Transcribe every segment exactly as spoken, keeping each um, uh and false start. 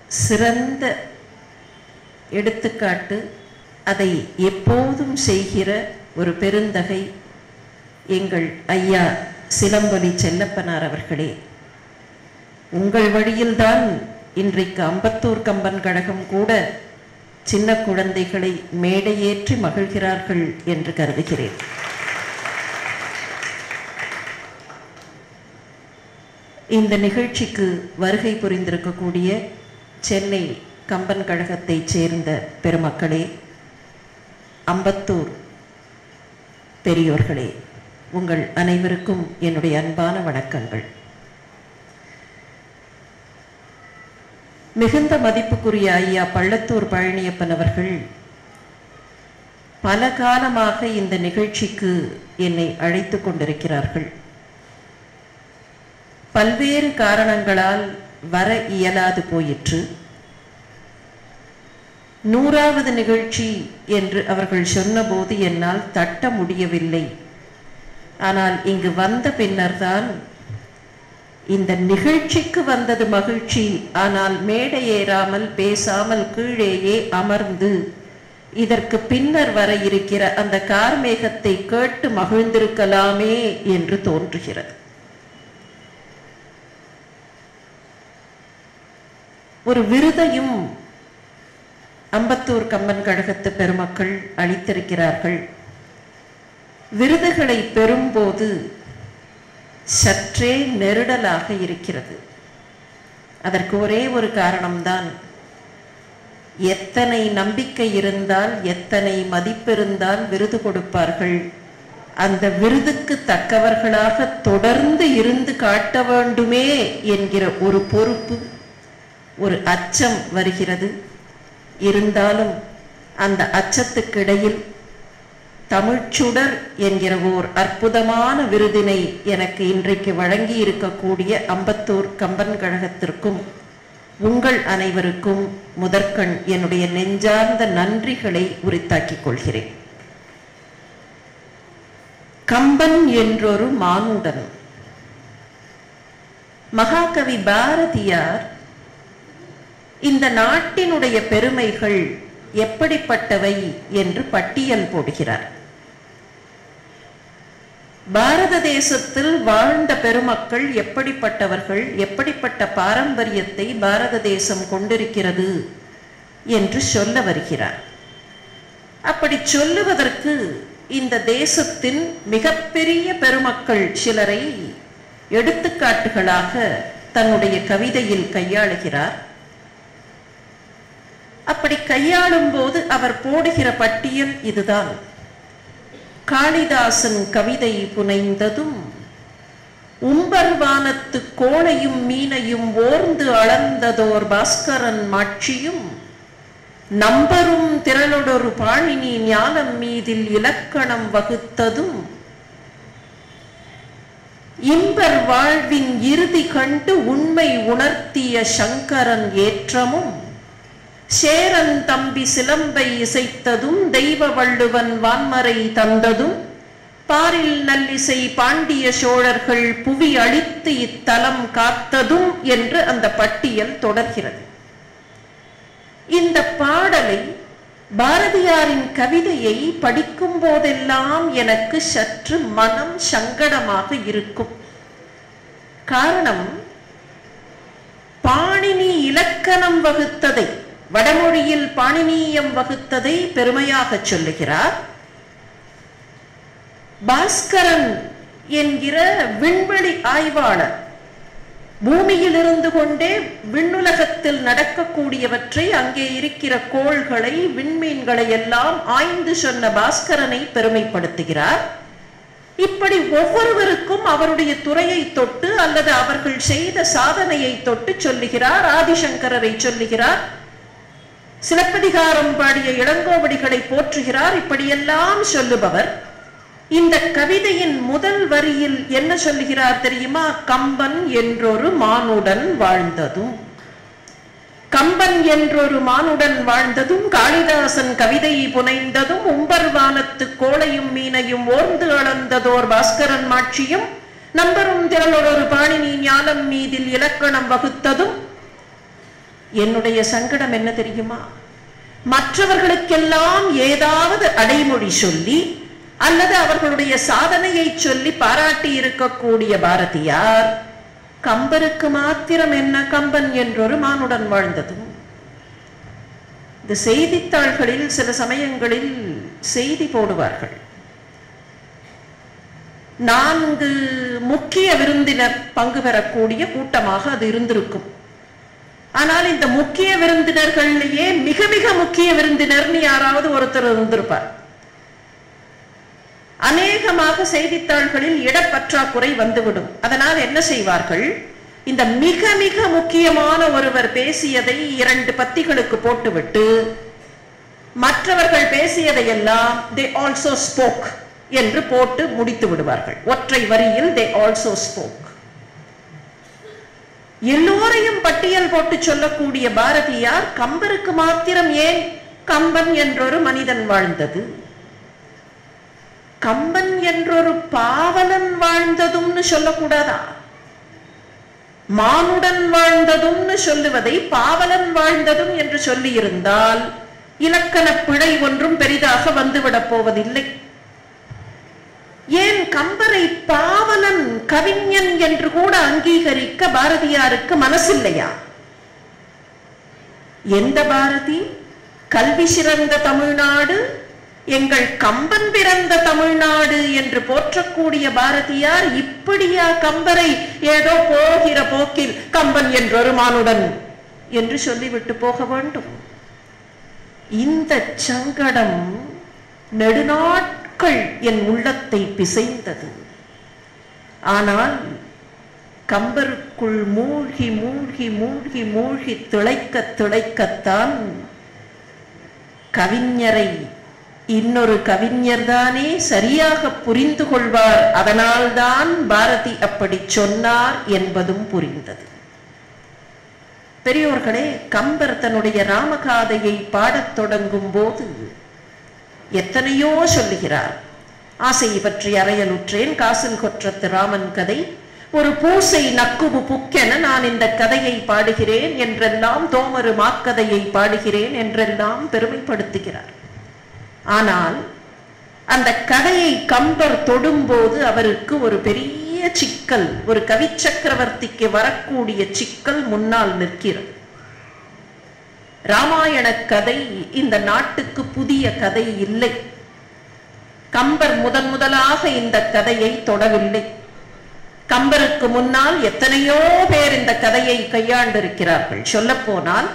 சிறந்த எடுத்துக்காட்டு. அதை எப்போதும் செய்கிற ஒரு பெருந்தகை எங்கள் ஐயா சிலம்பொலி செல்லப்பனார் அவர்களே. உங்கள் வழியில்தான் இன்றைக்கு அம்பத்தூர் கம்பன் கழகம் கூட சின்ன குழந்தைகளை மேடையேற்றி மகிழ்கிறார்கள் என்று கருதுகிறேன். இந்த நிகழ்ச்சிக்கு வருகை புரிந்திருக்கக்கூடிய சென்னை கம்பன் கழகத்தைச் சேர்ந்த பெருமக்களே, அம்பத்தூர் பெரியோர்களே, உங்கள் அனைவருக்கும் என்னுடைய அன்பான வணக்கங்கள். மிகுந்த மதிப்புக்குரிய ஐயா பள்ளத்தூர் பழனியப்பன் அவர்கள் பல காலமாக இந்த நிகழ்ச்சிக்கு என்னை அழைத்து கொண்டிருக்கிறார்கள். பல்வேறு காரணங்களால் வர இயலாது போயிற்று. நூறாவது நிகழ்ச்சி என்று அவர்கள் சொன்னபோது என்னால் தட்ட முடியவில்லை. ஆனால் இங்கு வந்த பின்னர்தான் இந்த நிகழ்ச்சிக்கு வந்தது மகிழ்ச்சி, ஆனால் மேடை ஏறாமல் பேசாமல் கீழேயே அமர்ந்து இதற்கு பின்னர் வர இருக்கிற அந்த கார்மேகத்தை கேட்டு மகிழ்ந்திருக்கலாமே என்று தோன்றுகிறது. ஒரு விருதையும் அம்பத்தூர் கம்பன் கழகத்து பெருமக்கள் அளித்திருக்கிறார்கள். விருதுகளை பெறும்போது சற்றே நெருடலாக இருக்கிறது. அதற்கு ஒரே ஒரு காரணம்தான், எத்தனை நம்பிக்கை இருந்தால், எத்தனை மதிப்பிருந்தால் விருது கொடுப்பார்கள், அந்த விருதுக்கு தக்கவர்களாக தொடர்ந்து இருந்து காட்ட வேண்டுமே என்கிற ஒரு பொறுப்பு, ஒரு அச்சம் வருகிறது. இருந்தாலும் அந்த அச்சத்துக்கிடையில் தமிழ்ச்சுடர் என்கிற ஓர் அற்புதமான விருதினை எனக்கு இன்றைக்கு வழங்கி இருக்கக்கூடிய அம்பத்தூர் கம்பன் கழகத்திற்கும் உங்கள் அனைவருக்கும் முதற்கண் என்னுடைய நெஞ்சார்ந்த நன்றிகளை உரித்தாக்கிக் கொள்கிறேன். கம்பன் என்றொரு மானுடன். மகாகவி பாரதியார் இந்த நாட்டினுடைய பெருமைகள் எப்படிப்பட்டவை என்று பட்டியல் போடுகிறார். பாரத தேசத்தில் வாழ்ந்த பெருமக்கள் எப்படிப்பட்டவர்கள், எப்படிப்பட்ட பாரம்பரியத்தை பாரத தேசம் கொண்டிருக்கிறது என்று சொல்ல வருகிறார். அப்படி சொல்லுவதற்கு இந்த தேசத்தின் மிகப்பெரிய பெருமக்கள் சிலரை எடுத்துக்காட்டுகளாக தன்னுடைய கவிதையில் கையாளுகிறார். அப்படி கையாளும் போது அவர் போடுகிற பட்டியல் இதுதான். காளிதாசன் கவிதை புனைந்ததும் உம்பர்வானத்து கோளையும் மீனையும் ஓர்ந்து அளந்ததோர் பாஸ்கரன் மாட்சியும் நம்பரும் திரளொடொரு பாணினி ஞானம் மீதில் இலக்கணம் வகுத்ததும் இம்பர் வாழ்வின் இறுதி கண்டு உண்மை உணர்த்திய சங்கரன் ஏற்றமும் சேரன் தம்பி சிலம்பை இசைத்ததும் தெய்வ வள்ளுவன் வான்மறை தந்ததும் பாரில் நல்லிசை பாண்டிய சோழர்கள் புவி அளித்து இத்தலம் காத்ததும் என்று அந்த பட்டியல் தொடர்கிறது. இந்த பாடலை, பாரதியாரின் கவிதையை படிக்கும் போதெல்லாம் எனக்கு சற்று மனம் சங்கடமாக இருக்கும். காரணம், பாணினி இலக்கணம் வகுத்ததை, வடமொழியில் பாணினியம் வகுத்ததை பெருமையாக சொல்லுகிறார். பாஸ்கரன் என்கிற விண்வெளி ஆய்வாளர் பூமியில் இருந்து கொண்டே விண்ணுலகத்தில் நடக்கக்கூடியவற்றை, அங்கே இருக்கிற கோள்களை, விண்மீன்களை எல்லாம் ஆய்ந்து சொன்ன பாஸ்கரனை பெருமைப்படுத்துகிறார். இப்படி ஒவ்வொருவருக்கும் அவருடைய துறையை தொட்டு அல்லது அவர்கள் செய்த சாதனையை தொட்டு சொல்லுகிறார். ஆதிசங்கரரை சொல்லுகிறார், சிலப்பதிகாரம் பாடிய இளங்கோவடிகளை போற்றுகிறார். இப்படியெல்லாம் சொல்லுபவர் இந்த கவிதையின் முதல் வரியில் என்ன சொல்லுகிறார் தெரியுமா? கம்பன் என்றொரு மானுடன் வாழ்ந்ததும். கம்பன் என்றொரு மானுடன் வாழ்ந்ததும், காளிதாசன் கவிதை புனைந்ததும், உம்பர்வானத்து கோளையும் மீனையும் ஓர்ந்து அளந்ததோர் பாஸ்கரன் மாட்சியும் நம்பரும் திரளொரு பாணினி ஞானம் மீதில் இலக்கணம் வகுத்ததும் என்னுடைய சங்கடம் என்ன தெரியுமா? மற்றவர்களுக்கெல்லாம் ஏதாவது அடைமொழி சொல்லி அல்லது அவர்களுடைய சாதனையை சொல்லி பாராட்டி இருக்கக்கூடிய பாரதியார் கம்பருக்கு மாத்திரம் என்ன கம்பன் என்றொரு மானுடன் வாழ்ந்ததும். இந்த செய்தித்தாள்களில் சில சமயங்களில் செய்தி போடுவார்கள், நான்கு முக்கிய விருந்தினர் பங்கு பெறக்கூடிய கூட்டமாக அது இருந்திருக்கும். ஆனால் இந்த முக்கிய விருந்தினர்களையே மிக மிக முக்கிய விருந்தினர்னு யாராவது ஒருத்தர் இருந்திருப்பார். அநேகமாக செய்தித்தாள்களில் இடப்பற்றாக்குறை வந்துவிடும். அதனால் என்ன செய்வார்கள், இந்த மிக மிக முக்கியமான ஒருவர் பேசியதை இரண்டு பத்திகளுக்கு போட்டுவிட்டு மற்றவர்கள் பேசியதையெல்லாம் they also spoke என்று போட்டு முடித்து விடுவார்கள். ஒற்றை வரியில் they also spoke. எல்லோரையும் பட்டியல் போட்டு சொல்லக்கூடிய பாரதியார் கம்பருக்கு மாத்திரம் ஏன் கம்பன் என்றொரு மனிதன் வாழ்ந்தது, கம்பன் என்றொரு பாவலன் வாழ்ந்ததும்னு சொல்லக்கூடாதா? மானுடன் வாழ்ந்ததும்னு சொல்லுவதை பாவலன் வாழ்ந்ததும் என்று சொல்லி இருந்தால் இலக்கண பிழை ஒன்றும் பெரிதாக வந்துவிடப் போவதில்லை. ஏன் கம்பரை பாவலன் கவிஞன் என்று கூட அங்கீகரிக்க பாரதியாருக்கு மனசில்லையா? எந்த பாரதி? கல்வி சிறந்த தமிழ்நாடு, எங்கள் கம்பன் பிறந்த தமிழ்நாடு என்று போற்றக்கூடிய பாரதியார் இப்படியா கம்பரை ஏதோ போகிற போக்கில் கம்பன் என்றொரு மானுடன் என்று சொல்லிவிட்டு போக வேண்டும்? இந்த சங்கடம் நெடுநாட்கள் என் உள்ளத்தை பிசைந்தது. ஆனால் கம்பருக்குள் மூழ்கி மூழ்கி மூழ்கி மூழ்கி திளைக்க திளைக்கத்தான் கவிஞரை இன்னொரு கவிஞர் தானே சரியாக புரிந்து கொள்வார், அதனால்தான் பாரதி அப்படி சொன்னார் என்பதும் புரிந்தது. பெரியோர்களே, கம்பர் தன்னுடைய ராமகாதையை பாடத் தொடங்கும் போது எத்தனையோ சொல்லுகிறார். ஆசை பற்றி அறையலுற்றேன், காசில் கொற்றத்து ராமன் கதை, ஒரு பூசை நக்குபு புக்கென நான் இந்த கதையை பாடுகிறேன் என்றெல்லாம், தோமரு மாக்கதையை பாடுகிறேன் என்றெல்லாம் பெருமைப்படுத்துகிறார். ஆனால் அந்த கதையை கம்பர் தொடும்போது அவருக்கு ஒரு பெரிய சிக்கல், ஒரு கவி சக்கரவர்த்திக்கு வரக்கூடிய சிக்கல் முன்னால் நிற்கிறது. ராமாயண கதை இந்த நாட்டுக்கு புதிய கதை இல்லை. கம்பர் முதன் முதலாக இந்த கதையை தொடவில்லை. கம்பருக்கு முன்னால் எத்தனையோ பேர் இந்த கதையை கையாண்டிருக்கிறார்கள். சொல்ல போனால்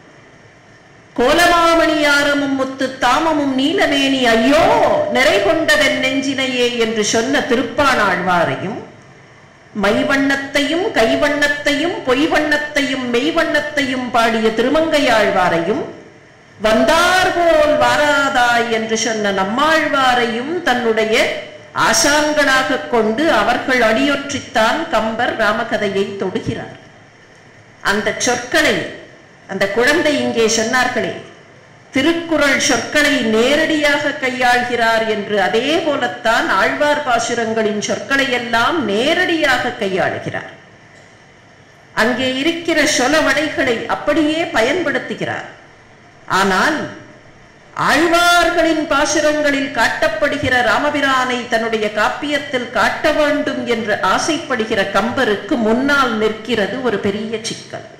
கோலமாமணியாரமும் முத்து தாமமும் நீலவேணி ஐயோ நிறை கொண்டதென் நெஞ்சினையே என்று சொன்ன திருப்பாணாழ்வாரையும், மைவண்ணத்தையும் கைவண்ணத்தையும் பொய்வண்ணத்தையும் மெய்வண்ணத்தையும் பாடிய திருமங்கையாழ்வாரையும், வந்தார்போல் வாராதாய் என்று சொன்ன நம்மாழ்வாரையும் தன்னுடைய ஆசான்களாக கொண்டு அவர்கள் அடியொற்றித்தான் கம்பர் ராமகதையை தொடுகிறார். அந்த சொற்களை அந்த குழந்தை இங்கே சொன்னார்களே, திருக்குறள் சொற்களை நேரடியாக கையாள்கிறார் என்று, அதே போலத்தான் ஆழ்வார் பாசுரங்களின் சொற்களை எல்லாம் நேரடியாக கையாளுகிறார். அங்கே இருக்கிற சொலவடைகளை அப்படியே பயன்படுத்துகிறார். ஆனால் ஆழ்வார்களின் பாசுரங்களில் காட்டப்படுகிற ராமபிரானை தன்னுடைய காப்பியத்தில் காட்ட வேண்டும் என்று ஆசைப்படுகிற கம்பருக்கு முன்னால் நிற்கிறது ஒரு பெரிய சிக்கல்.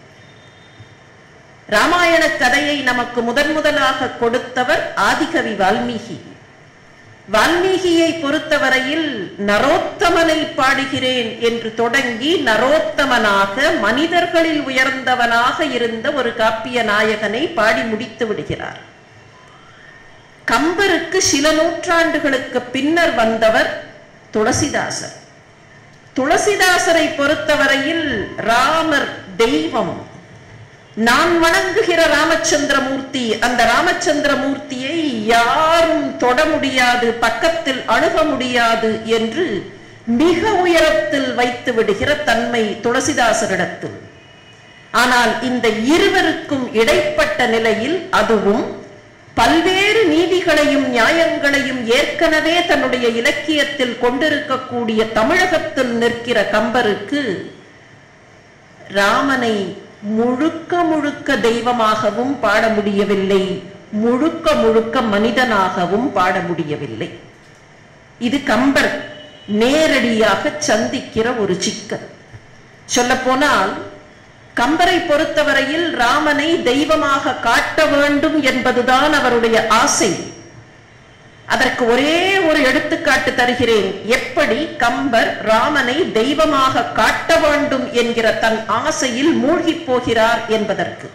ராமாயண கதையை நமக்கு முதன் முதலாக கொடுத்தவர் ஆதிகவி வால்மீகி. வால்மீகியை பொறுத்தவரையில் நரோத்தமனை பாடுகிறேன் என்று தொடங்கி நரோத்தமனாக மனிதர்களில் உயர்ந்தவனாக இருந்த ஒரு காப்பிய நாயகனை பாடி முடித்து விடுகிறார். கம்பருக்கு சில நூற்றாண்டுகளுக்கு பின்னர் வந்தவர் துளசிதாசர். துளசிதாசரை பொறுத்தவரையில் ராமர் தெய்வம், நான் வணங்குகிற ராமச்சந்திரமூர்த்தி, அந்த ராமச்சந்திரமூர்த்தியை யாரும் தொட முடியாது, பக்கத்தில் அணுக முடியாது என்று மிக உயரத்தில் வைத்து விடுகிற தன்மை துளசிதாசரிடத்தில். ஆனால் இந்த இருவருக்கும் இடைப்பட்ட நிலையில், அதுவும் பல்வேறு நீதிகளையும் நியாயங்களையும் ஏற்கனவே தன்னுடைய இலக்கியத்தில் கொண்டிருக்கக்கூடிய தமிழகத்தில் நிற்கிற கம்பருக்கு ராமனை முழுக்க முழுக்க தெய்வமாகவும் பாட முடியவில்லை, முழுக்க முழுக்க மனிதனாகவும் பாட முடியவில்லை. இது கம்பர் நேரடியாக சந்திக்கிற ஒரு சிக்கல். சொல்ல போனால் கம்பரை பொறுத்தவரையில் ராமனை தெய்வமாக காட்ட வேண்டும் என்பதுதான் அவருடைய ஆசை. அதற்கு ஒரே ஒரு எடுத்துக்காட்டு தருகிறேன். எப்படி கம்பர் ராமனை தெய்வமாக காட்ட வேண்டும் என்கிற தன் ஆசையில் மூழ்கி போகிறார் என்பதற்கு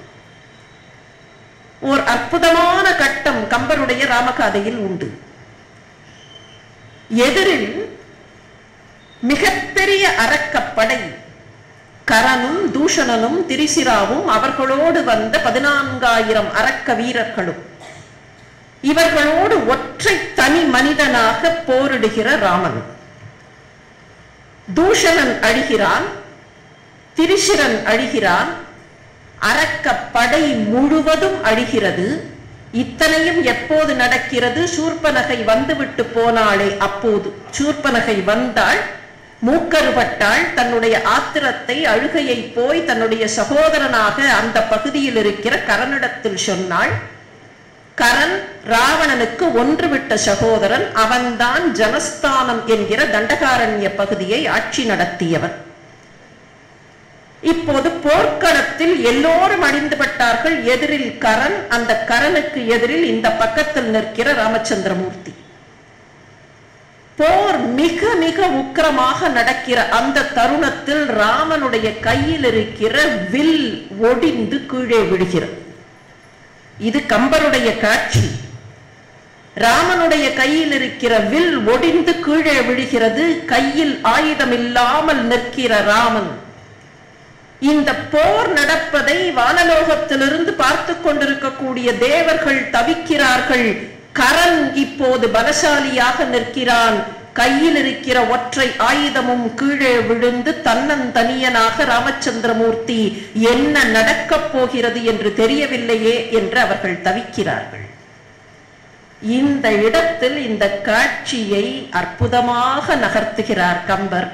ஓர் அற்புதமான கட்டம் கம்பருடைய ராமகாதையில் உண்டு. எதிரில் மிகப்பெரிய அரக்கப்படை, கரனும் தூஷணனும் திரிசிராவும் அவர்களோடு வந்த பதினான்காயிரம் அரக்க வீரர்களும், இவர்களோடு ஒற்றை தனி மனிதனாக போரிடுகிற ராமன். தூஷணன் அழிகிறான், திரிசிரன் அழிகிறான், அரக்க படை முழுவதும் அழிகிறது. இத்தனையும் எப்போது நடக்கிறது? சூர்பனகை வந்துவிட்டு போனாளே அப்போது. சூர்பனகை வந்தாள், மூக்கறுபட்டாள், தன்னுடைய ஆத்திரத்தை அழுகையை போய் தன்னுடைய சகோதரனாக அந்த பகுதியில் இருக்கிற கரனிடத்தில் சொன்னாள். கரன் ராவணனுக்கு ஒன்று விட்ட சகோதரன், அவன்தான் ஜனஸ்தானம் என்கிற தண்டகாரண்ய பகுதியை ஆட்சி நடத்தியவன். இப்போது போர்க்களத்தில் எல்லோரும் அழிந்து பட்டார்கள். எதிரில் கரன், அந்த கரனுக்கு எதிரில் இந்த பக்கத்தில் நிற்கிற ராமச்சந்திரமூர்த்தி. போர் மிக மிக உக்கிரமாக நடக்கிற அந்த தருணத்தில் ராமனுடைய கையில் இருக்கிற வில் ஒடிந்து கீழே விழுகிறது. இது கம்பருடைய காட்சி. ராமனுடைய கையில் இருக்கிற வில் ஒடிந்து கீழே விழுகிறது. கையில் ஆயுதம் இல்லாமல் நிற்கிற ராமன். இந்த போர் நடப்பதை வானலோகத்திலிருந்து பார்த்து கொண்டிருக்கக்கூடிய தேவர்கள் தவிக்கிறார்கள். கரன் இப்போது பலசாலியாக நிற்கிறான். கையில் இருக்கிற ஒற்றை ஆயுதமும் கீழே விழுந்து தன்னந்தனியனாக ராமச்சந்திரமூர்த்தி என்ன நடக்கப் போகிறது என்று தெரியவில்லையே என்று அவர்கள் தவிக்கிறார்கள். இந்த இடத்தில் இந்த காட்சியை அற்புதமாக நகர்த்துகிறார் கம்பர்.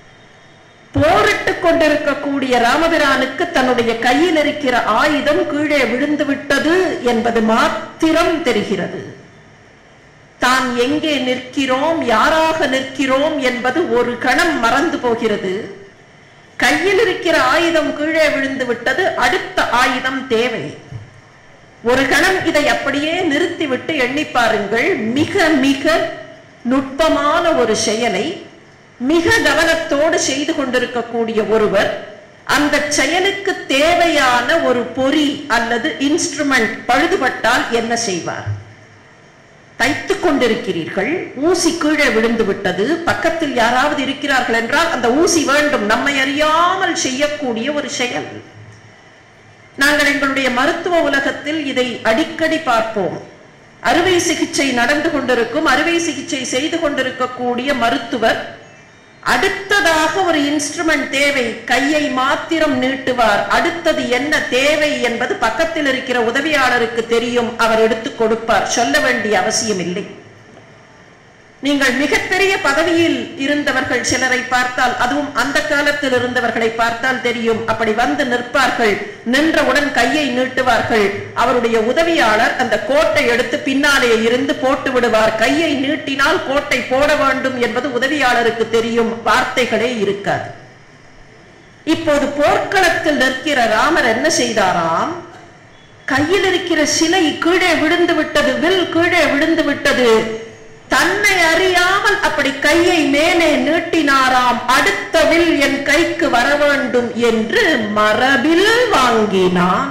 போரிட்டுக் கொண்டிருக்கக்கூடிய ராமபிரானுக்கு தன்னுடைய கையில் இருக்கிற ஆயுதம் கீழே விழுந்து விட்டது என்பது மாத்திரம் தெரிகிறது. தான் எங்கே நிற்கிறோம், யாராக நிற்கிறோம் என்பது ஒரு கணம் மறந்து போகிறது. கையில் இருக்கிற ஆயுதம் கீழே விழுந்து விட்டது, அடுத்த ஆயுதம் தேவை. ஒரு கணம் இதை அப்படியே நிறுத்திவிட்டு எண்ணி பாருங்கள். மிக மிக நுட்பமான ஒரு செயலை மிக கவனத்தோடு செய்து கொண்டிருக்கக்கூடிய ஒருவர் அந்த செயலுக்கு தேவையான ஒரு பொறி அல்லது இன்ஸ்ட்ருமெண்ட் பழுதுபட்டால் என்ன செய்வார்? தைத்துக் கொண்டிருக்கிறீர்கள், ஊசி கீழே விழுந்து விட்டது, பக்கத்தில் யாராவது இருக்கிறார்கள் என்றால் அந்த ஊசி வேண்டும். நம்மை அறியாமல் செய்யக்கூடிய ஒரு செயல். நாங்கள் எங்களுடைய மருத்துவ உலகத்தில் இதை அடிக்கடி பார்ப்போம். அறுவை சிகிச்சை நடந்து கொண்டிருக்கும், அறுவை சிகிச்சை செய்து கொண்டிருக்கக்கூடிய மருத்துவர் அடுத்ததாக ஒரு இன்ஸ்ட்ருமெண்ட் தேவை, கையை மாத்திரம் நீட்டுவார். அடுத்தது என்ன தேவை என்பது பக்கத்தில் இருக்கிற உதவியாளருக்கு தெரியும், அவர் எடுத்துக் கொடுப்பார். சொல்ல வேண்டிய அவசியம் இல்லை. நீங்கள் மிகப்பெரிய பதவியில் இருந்தவர்கள் சிலரை பார்த்தால், அதுவும் அந்த காலத்தில் இருந்தவர்களை பார்த்தால் தெரியும். அப்படி வந்து நிற்பார்கள், நின்றவுடன் கையை நீட்டுவார்கள். அவருடைய உதவியாளர் அந்த கோட்டை எடுத்து பின்னாலே இருந்து போட்டு விடுவார். கையை நீட்டினால் கோட்டை போட வேண்டும் என்பது உதவியாளருக்கு தெரியும், வார்த்தைகளே இருக்காது. இப்போது போர்க்களத்தில் நிற்கிற ராமர் என்ன செய்தாராம்? கையில் இருக்கிற சிலை கீழே விழுந்து விட்டது, வில் கீழே விழுந்து விட்டது. தன்னை அறியாமல் அப்படி கையை மேலே நீட்டினாராம். அடுத்த வில் என் கைக்கு வர வேண்டும் என்று மரபில் வாங்கினான்.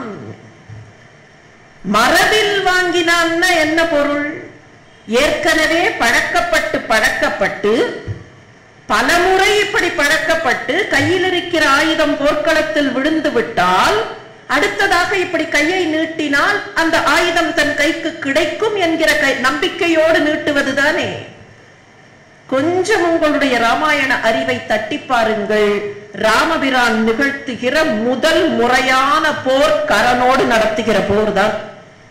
மரபில் வாங்கினான்னா என்ன பொருள்? ஏற்கனவே பழக்கப்பட்டு பழக்கப்பட்டு பலமுறை இப்படி பழக்கப்பட்டு கையில் இருக்கிற ஆயுதம் போர்க்களத்தில் விழுந்து விட்டால் அடுத்ததாக இப்படி கையை நீட்டினால் அந்த ஆயுதம் தன் கைக்கு கிடைக்கும் என்கிற நம்பிக்கையோடு நீட்டுவதுதானே. கொஞ்சம் உங்களுடைய ராமாயண அறிவை தட்டி பாருங்கள். ராமபிரான் நிகழ்த்துகிற முதல் முறையான போர் கரனோடு நடத்துகிற போர் தான்.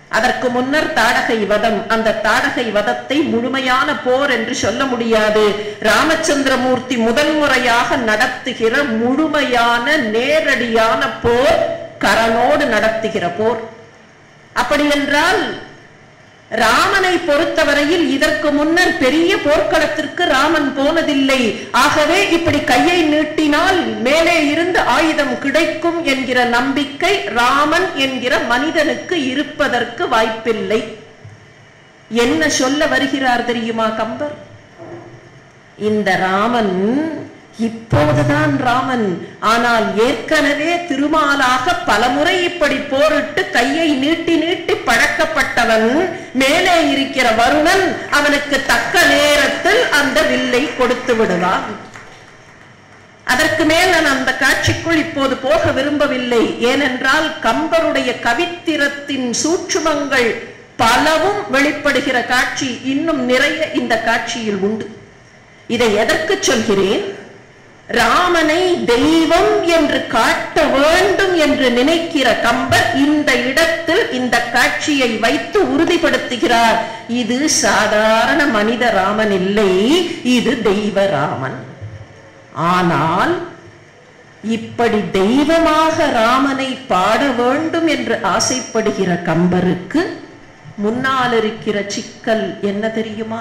அதற்கு முன்னர் தாடகை வதம். அந்த தாடகை வதத்தை முழுமையான போர் என்று சொல்ல முடியாது. ராமச்சந்திரமூர்த்தி முதல் முறையாக நடத்துகிற முழுமையான நேரடியான போர், கரனோடு நடத்துகிற போர். அப்படி என்றால் ராமனை பொறுத்தவரையில் இதற்கு முன்னர் பெரிய போர்க்களத்திற்கு ராமன் போனதில்லை. ஆகவே இப்படி கையை நீட்டினால் மேலே இருந்து ஆயுதம் கிடைக்கும் என்கிற நம்பிக்கை ராமன் என்கிற மனிதனுக்கு இருப்பதற்கு வாய்ப்பில்லை. என்ன சொல்ல வருகிறார் தெரியுமா கம்பர்? இந்த ராமன் இப்போதுதான் ராமன், ஆனால் ஏற்கனவே திருமாலாக பலமுறை இப்படி போரிட்டு கையை நீட்டி நீட்டி பழக்கப்பட்டவன். மேலே இருக்கிற வருணன் அவனுக்கு தக்க நேரத்தில் அந்த வில்லை கொடுத்து விடுவான். அதற்கு மேல் நான் அந்த காட்சிக்குள் இப்போது போக விரும்பவில்லை. ஏனென்றால் கம்பருடைய கவித்திரத்தின் சூட்சுமங்கள் பலவும் வெளிப்படுகிற காட்சி இன்னும் நிறைய இந்த காட்சியில் உண்டு. இதை எதற்கு சொல்கிறேன்? ராமனை தெய்வம் என்று காட்ட வேண்டும் என்று நினைக்கிற கம்பர் இந்த இடத்தில் இந்த காட்சியை வைத்து உறுதிப்படுத்துகிறார். இது சாதாரண மனித ராமன் இல்லை, இது தெய்வ ராமன். ஆனால் இப்படி தெய்வமாக ராமனை பாட வேண்டும் என்று ஆசைப்படுகிற கம்பருக்கு முன்னால் இருக்கிற சிக்கல் என்ன தெரியுமா?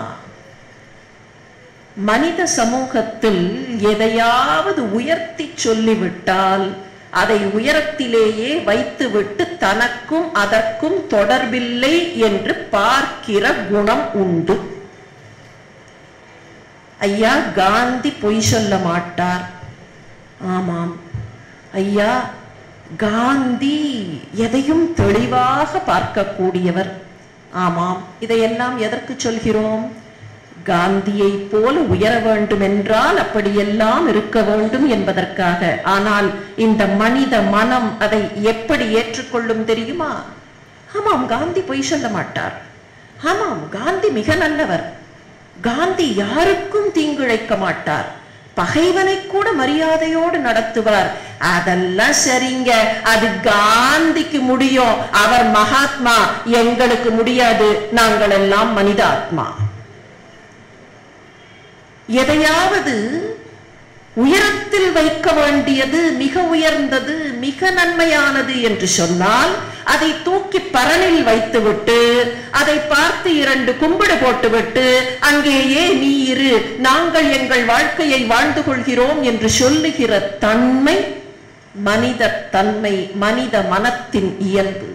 மனித சமூகத்தில் எதையாவது உயர்த்தி சொல்லிவிட்டால் அதை உயரத்திலேயே வைத்துவிட்டு தனக்கும் அதற்கும் தொடர்பில்லை என்று பார்க்கிற குணம் உண்டு. ஐயா காந்தி பொய் சொல்ல மாட்டார். ஆமாம் ஐயா, காந்தி எதையும் தெளிவாக பார்க்கக்கூடியவர். ஆமாம், இதையெல்லாம் எதற்கு சொல்கிறோம்? காந்தியை போல உயர வேண்டும் என்றால் அப்படியெல்லாம் இருக்க வேண்டும் என்பதற்காக. ஆனால் இந்த மனித மனம் அதை எப்படி ஏற்றுக்கொள்ளும் தெரியுமா? ஆமாம், காந்தி பொய் சொல்ல மாட்டார். ஆமாம், காந்தி மிக நல்லவர். காந்தி யாருக்கும் தீங்கிழைக்க மாட்டார். பகைவனை கூட மரியாதையோடு நடத்துவார். அதெல்லாம் சரிங்க, அது காந்திக்கு முடியும், அவர் மகாத்மா, எங்களுக்கு முடியாது, நாங்கள் எல்லாம் மனித ஆத்மா. எதையாவது உயரத்தில் வைக்க வேண்டியது, மிக உயர்ந்தது, மிக நன்மையானது என்று சொன்னால் அதை தூக்கி பரனில் வைத்துவிட்டு அதை பார்த்து இரண்டு கும்பிடு போட்டுவிட்டு அங்கேயே நீ இரு, நாங்கள் எங்கள் வாழ்க்கையை வாழ்ந்து கொள்கிறோம் என்று சொல்லுகிற தன்மை மனித தன்மை, மனித மனத்தின் இயல்பு.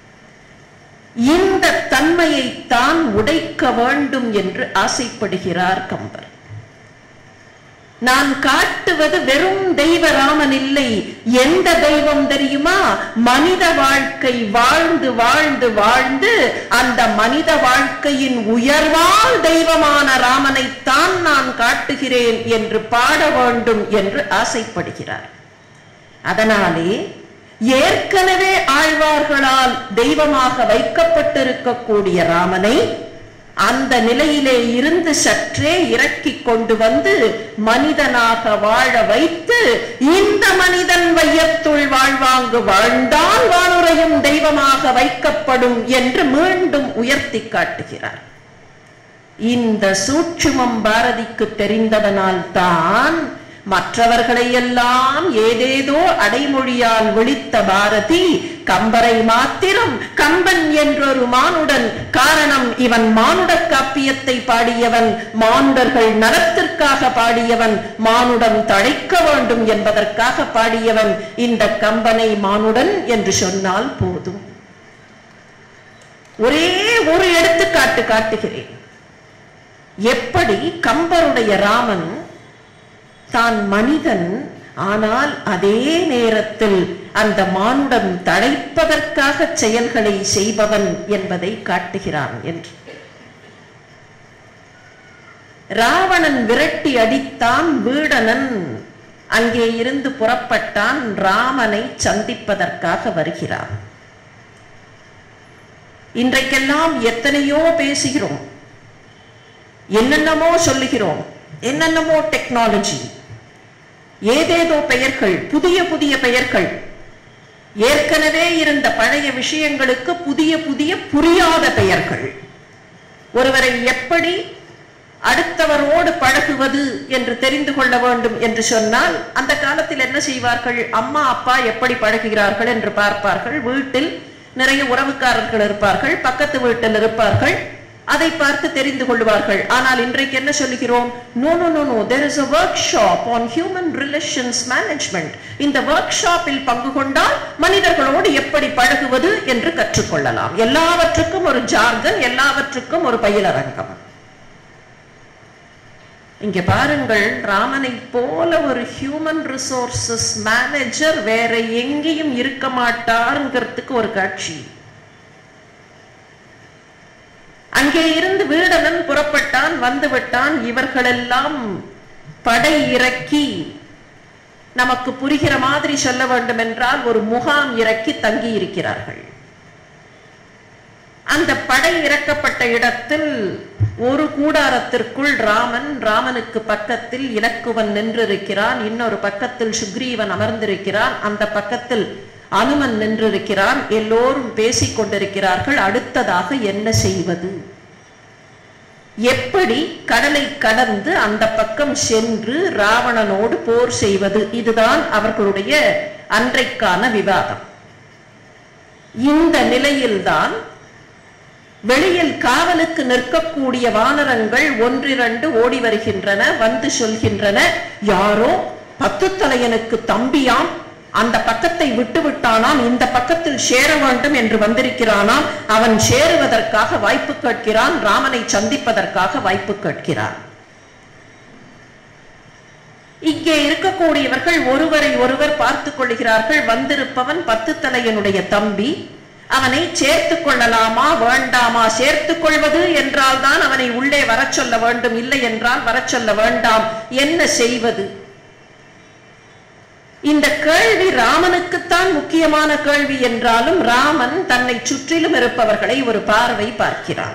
இந்த தன்மையை தான் உடைக்க வேண்டும் என்று ஆசைப்படுகிறார் கம்பர். நான் காட்டுவது வெறும் தெய்வ ராமன் இல்லை. எந்த தெய்வம் தெரியுமா? மனித வாழ்க்கை வாழ்ந்து வாழ்ந்து வாழ்ந்து அந்த மனித வாழ்க்கையின் உயர்வால் தெய்வமான ராமனைத்தான் நான் காட்டுகிறேன் என்று பாட வேண்டும் என்று ஆசைப்படுகிறார். அதனாலே ஏற்கனவே ஆழ்வார்களால் தெய்வமாக வைக்கப்பட்டிருக்கக்கூடிய ராமனை அந்த நிலையிலே இருந்து சற்றே இறக்கி கொண்டு வந்து மனிதனாக வாழ வைத்து, இந்த மனிதன் வையத்துள் வாழ்வாங்கு வாழ்ந்தால் வானுரையும் தெய்வமாக வைக்கப்படும் என்று மீண்டும் உயர்த்தி காட்டுகிறார். இந்த சூட்சுமம் பாரதிக்கு தெரிந்ததனால் தான் மற்றவர்களை எல்லாம் ஏதேதோ அடைமொழியால் விழித்த பாரதி கம்பரை மாத்திரம் கம்பன் என்றொரு மானுடன், காரணம் இவன் மானுட காப்பியத்தை பாடியவன், மானுடர்கள் நலத்திற்காக பாடியவன், மானுடம் தழைக்க வேண்டும் என்பதற்காக பாடியவன். இந்த கம்பனை மானுடன் என்று சொன்னால் போதும். ஒரே ஒரு எடுத்துக்காட்டு காட்டுகிறேன். எப்படி கம்பருடைய ராமன் தான் மனிதன், ஆனால் அதே நேரத்தில் அந்த மானுடம் தழைப்பதற்காக செயல்களை செய்பவன் என்பதை காட்டுகிறான் என்று. ராவணன் விரட்டி அடித்தான், வீடனன் அங்கே இருந்து புறப்பட்டான், ராமனை சந்திப்பதற்காக வருகிறான். இன்றைக்கெல்லாம் எத்தனையோ பேசுகிறோம், என்னென்னமோ சொல்லுகிறோம், என்னென்னமோ டெக்னாலஜி, ஏதேதோ பெயர்கள், புதிய புதிய பெயர்கள். ஏற்கனவே இருந்த பழைய விஷயங்களுக்கு புதிய புதிய புரியாத பெயர்கள். ஒருவரை எப்படி அடுத்தவரோடு பழகுவது என்று தெரிந்து கொள்ள வேண்டும் என்று சொன்னால் அந்த காலத்தில் என்ன செய்வார்கள்? அம்மா அப்பா எப்படி பழகுகிறார்கள் என்று பார்ப்பார்கள். வீட்டில் நிறைய உறவுக்காரர்கள் இருப்பார்கள், பக்கத்து வீட்டில் இருப்பார்கள், அதை பார்த்து தெரிந்து கொள்வார்கள். ஆனால் இன்றைக்கு என்ன சொல்கிறோம்? No no no no there is a workshop on human relations management. இந்த ஒர்க் ஷாப்பில் பங்கு கொண்டால் மனிதர்களோடு எப்படி பழகுவது என்று கற்றுக்கொள்ளலாம். எல்லாவற்றுக்கும் ஒரு ஜார்கன், எல்லாவற்றுக்கும் ஒரு பயிலரங்கம். இங்க பாருங்கள், ராமனை போல ஒரு ஹியூமன் ரிசோர்சஸ் மேனேஜர் வேற எங்கேயும் இருக்க மாட்டாருங்கிறதுக்கு ஒரு காட்சி. அங்கே இருந்து வீடனன் புறப்பட்டான், வந்து விட்டான். இவர்களெல்லாம் படை இறக்கி, நமக்கு புரிகிற மாதிரி சொல்ல வேண்டும் என்றால் ஒரு முகாம் இறக்கி தங்கி இருக்கிறார்கள். அந்த படை இறக்கப்பட்ட இடத்தில் ஒரு கூடாரத்திற்குள் ராமன், ராமனுக்கு பக்கத்தில் இலக்குவன் நின்றிருக்கிறான், இன்னொரு பக்கத்தில் சுக்ரீவன் அமர்ந்திருக்கிறான், அந்த பக்கத்தில் அனுமன் நின்றிருக்கிறான். எல்லோரும் பேசிக் கொண்டிருக்கிறார்கள். அடுத்ததாக என்ன செய்வது, எப்படி கடலை கடந்து அந்த பக்கம் சென்று ராவணனோடு போர் செய்வது, இதுதான் அவர்களுடைய அன்றைக்கான விவாதம். இந்த நிலையில்தான் வெளியில் காவலுக்கு நிற்கக்கூடிய வானரங்கள் ஒன்றிரண்டு ஓடி வருகின்றன. வந்து சொல்கின்றன, யாரோ பத்து தலையனுக்கு தம்பியாம், அந்த பக்கத்தை விட்டு விட்டானாம், இந்த பக்கத்தில் சேர வேண்டும் என்று வந்திருக்கிறானாம். அவன் சேருவதற்காக வாய்ப்பு கேட்கிறான், ராமனை சந்திப்பதற்காக வாய்ப்பு கேட்கிறான். இங்கே இருக்கக்கூடியவர்கள் ஒருவரை ஒருவர் பார்த்துக் கொள்கிறார்கள். வந்திருப்பவன் பத்து தலையனுடைய தம்பி, அவனை சேர்த்துக் கொள்ளலாமா வேண்டாமா? சேர்த்துக் கொள்வது என்றால் தான் அவனை உள்ளே வர சொல்ல வேண்டும், இல்லை என்றால் வர சொல்ல வேண்டாம். என்ன செய்வது? இந்த கேள்வி ராமனுக்குத்தான் முக்கியமான கேள்வி என்றாலும் ராமன் தன்னை சுற்றிலும் இருப்பவர்களை ஒரு பார்வை பார்க்கிறான்.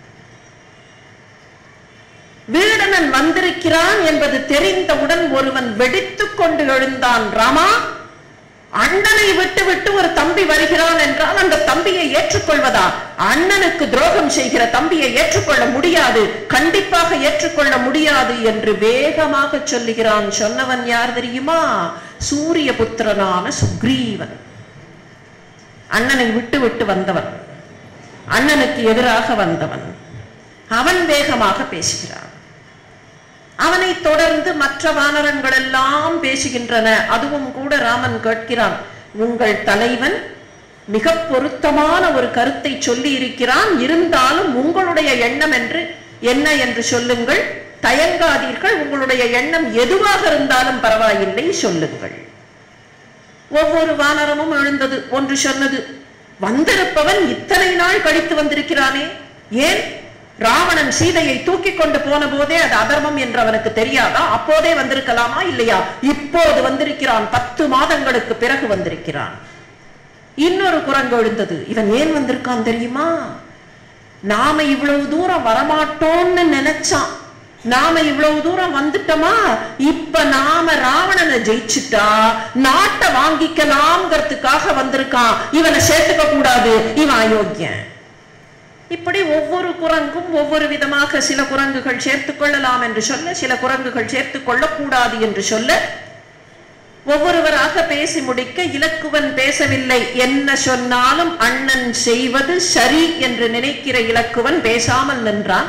வீடனன் வந்திருக்கிறான் என்பது தெரிந்தவுடன் ஒருவன் வெடித்துக் கொண்டு எழுந்தான். ராமா, அண்ணனை விட்டு விட்டு ஒரு தம்பி வருகிறான் என்றால் அந்த தம்பியை ஏற்றுக்கொள்வதா? அண்ணனுக்கு துரோகம் செய்கிற தம்பியை ஏற்றுக்கொள்ள முடியாது, கண்டிப்பாக ஏற்றுக்கொள்ள முடியாது என்று வேகமாக சொல்லுகிறான். சொன்னவன் யார் தெரியுமா? சூரிய புத்திரனான சுக்ரீவன். அண்ணனை விட்டு விட்டு வந்தவன், அண்ணனுக்கு எதிராக வந்தவன். அவன் வேகமாக பேசுகிறான். அவனை தொடர்ந்து மற்ற வானரங்கள் எல்லாம் பேசுகின்றன. அதுவும் கூட ராமன் கேட்கிறான், உங்கள் தலைவன் மிக பொருத்தமான ஒரு கருத்தை சொல்லி இருக்கிறான், இருந்தாலும் உங்களுடைய எண்ணம் என்று என்ன என்று சொல்லுங்கள், தயங்காதீர்கள், உங்களுடைய எண்ணம் எதுவாக இருந்தாலும் பரவாயில்லை, சொல்லுங்கள். ஒவ்வொரு வானரமும் எழுந்தது. ஒன்று சொன்னது, வந்திருப்பவன் இத்தனை நாள் கழித்து வந்திருக்கிறானே, ஏன் ராவணன் சீதையை தூக்கி கொண்டு போன போதே அது அதர்மம் என்று அவனுக்கு தெரியாதா? அப்போதே வந்திருக்கலாமா இல்லையா? இப்போது வந்திருக்கிறான், பத்து மாதங்களுக்கு பிறகு வந்திருக்கிறான். இன்னொரு குரங்கு எழுந்தது, இவன் ஏன் வந்திருக்கான் தெரியுமா? நாம இவ்வளவு தூரம் வரமாட்டோம்னு நினைச்சான், நாம இவ்வளவு தூரம் வந்துட்டோமா, இப்ப நாம ராவணனை ஜெயிச்சுட்டா நாட்டை வாங்கிக்கலாம்ங்கிறதுக்காக வந்திருக்கான். இவனை சேர்த்துக்க கூடாது, இவன் அயோக்கியன். இப்படி ஒவ்வொரு குரங்கும் ஒவ்வொரு விதமாக, சில குரங்குகள் சேர்த்துக் கொள்ளலாம் என்று சொல்ல, சில குரங்குகள் சேர்த்துக் கொள்ளக்கூடாது என்று சொல்ல, ஒவ்வொருவராக பேசி முடிக்க இலக்குவன் பேசவில்லை. என்ன சொன்னாலும் அண்ணன் செய்வது சரி என்று நினைக்கிற இலக்குவன் பேசாமல் நின்றான்.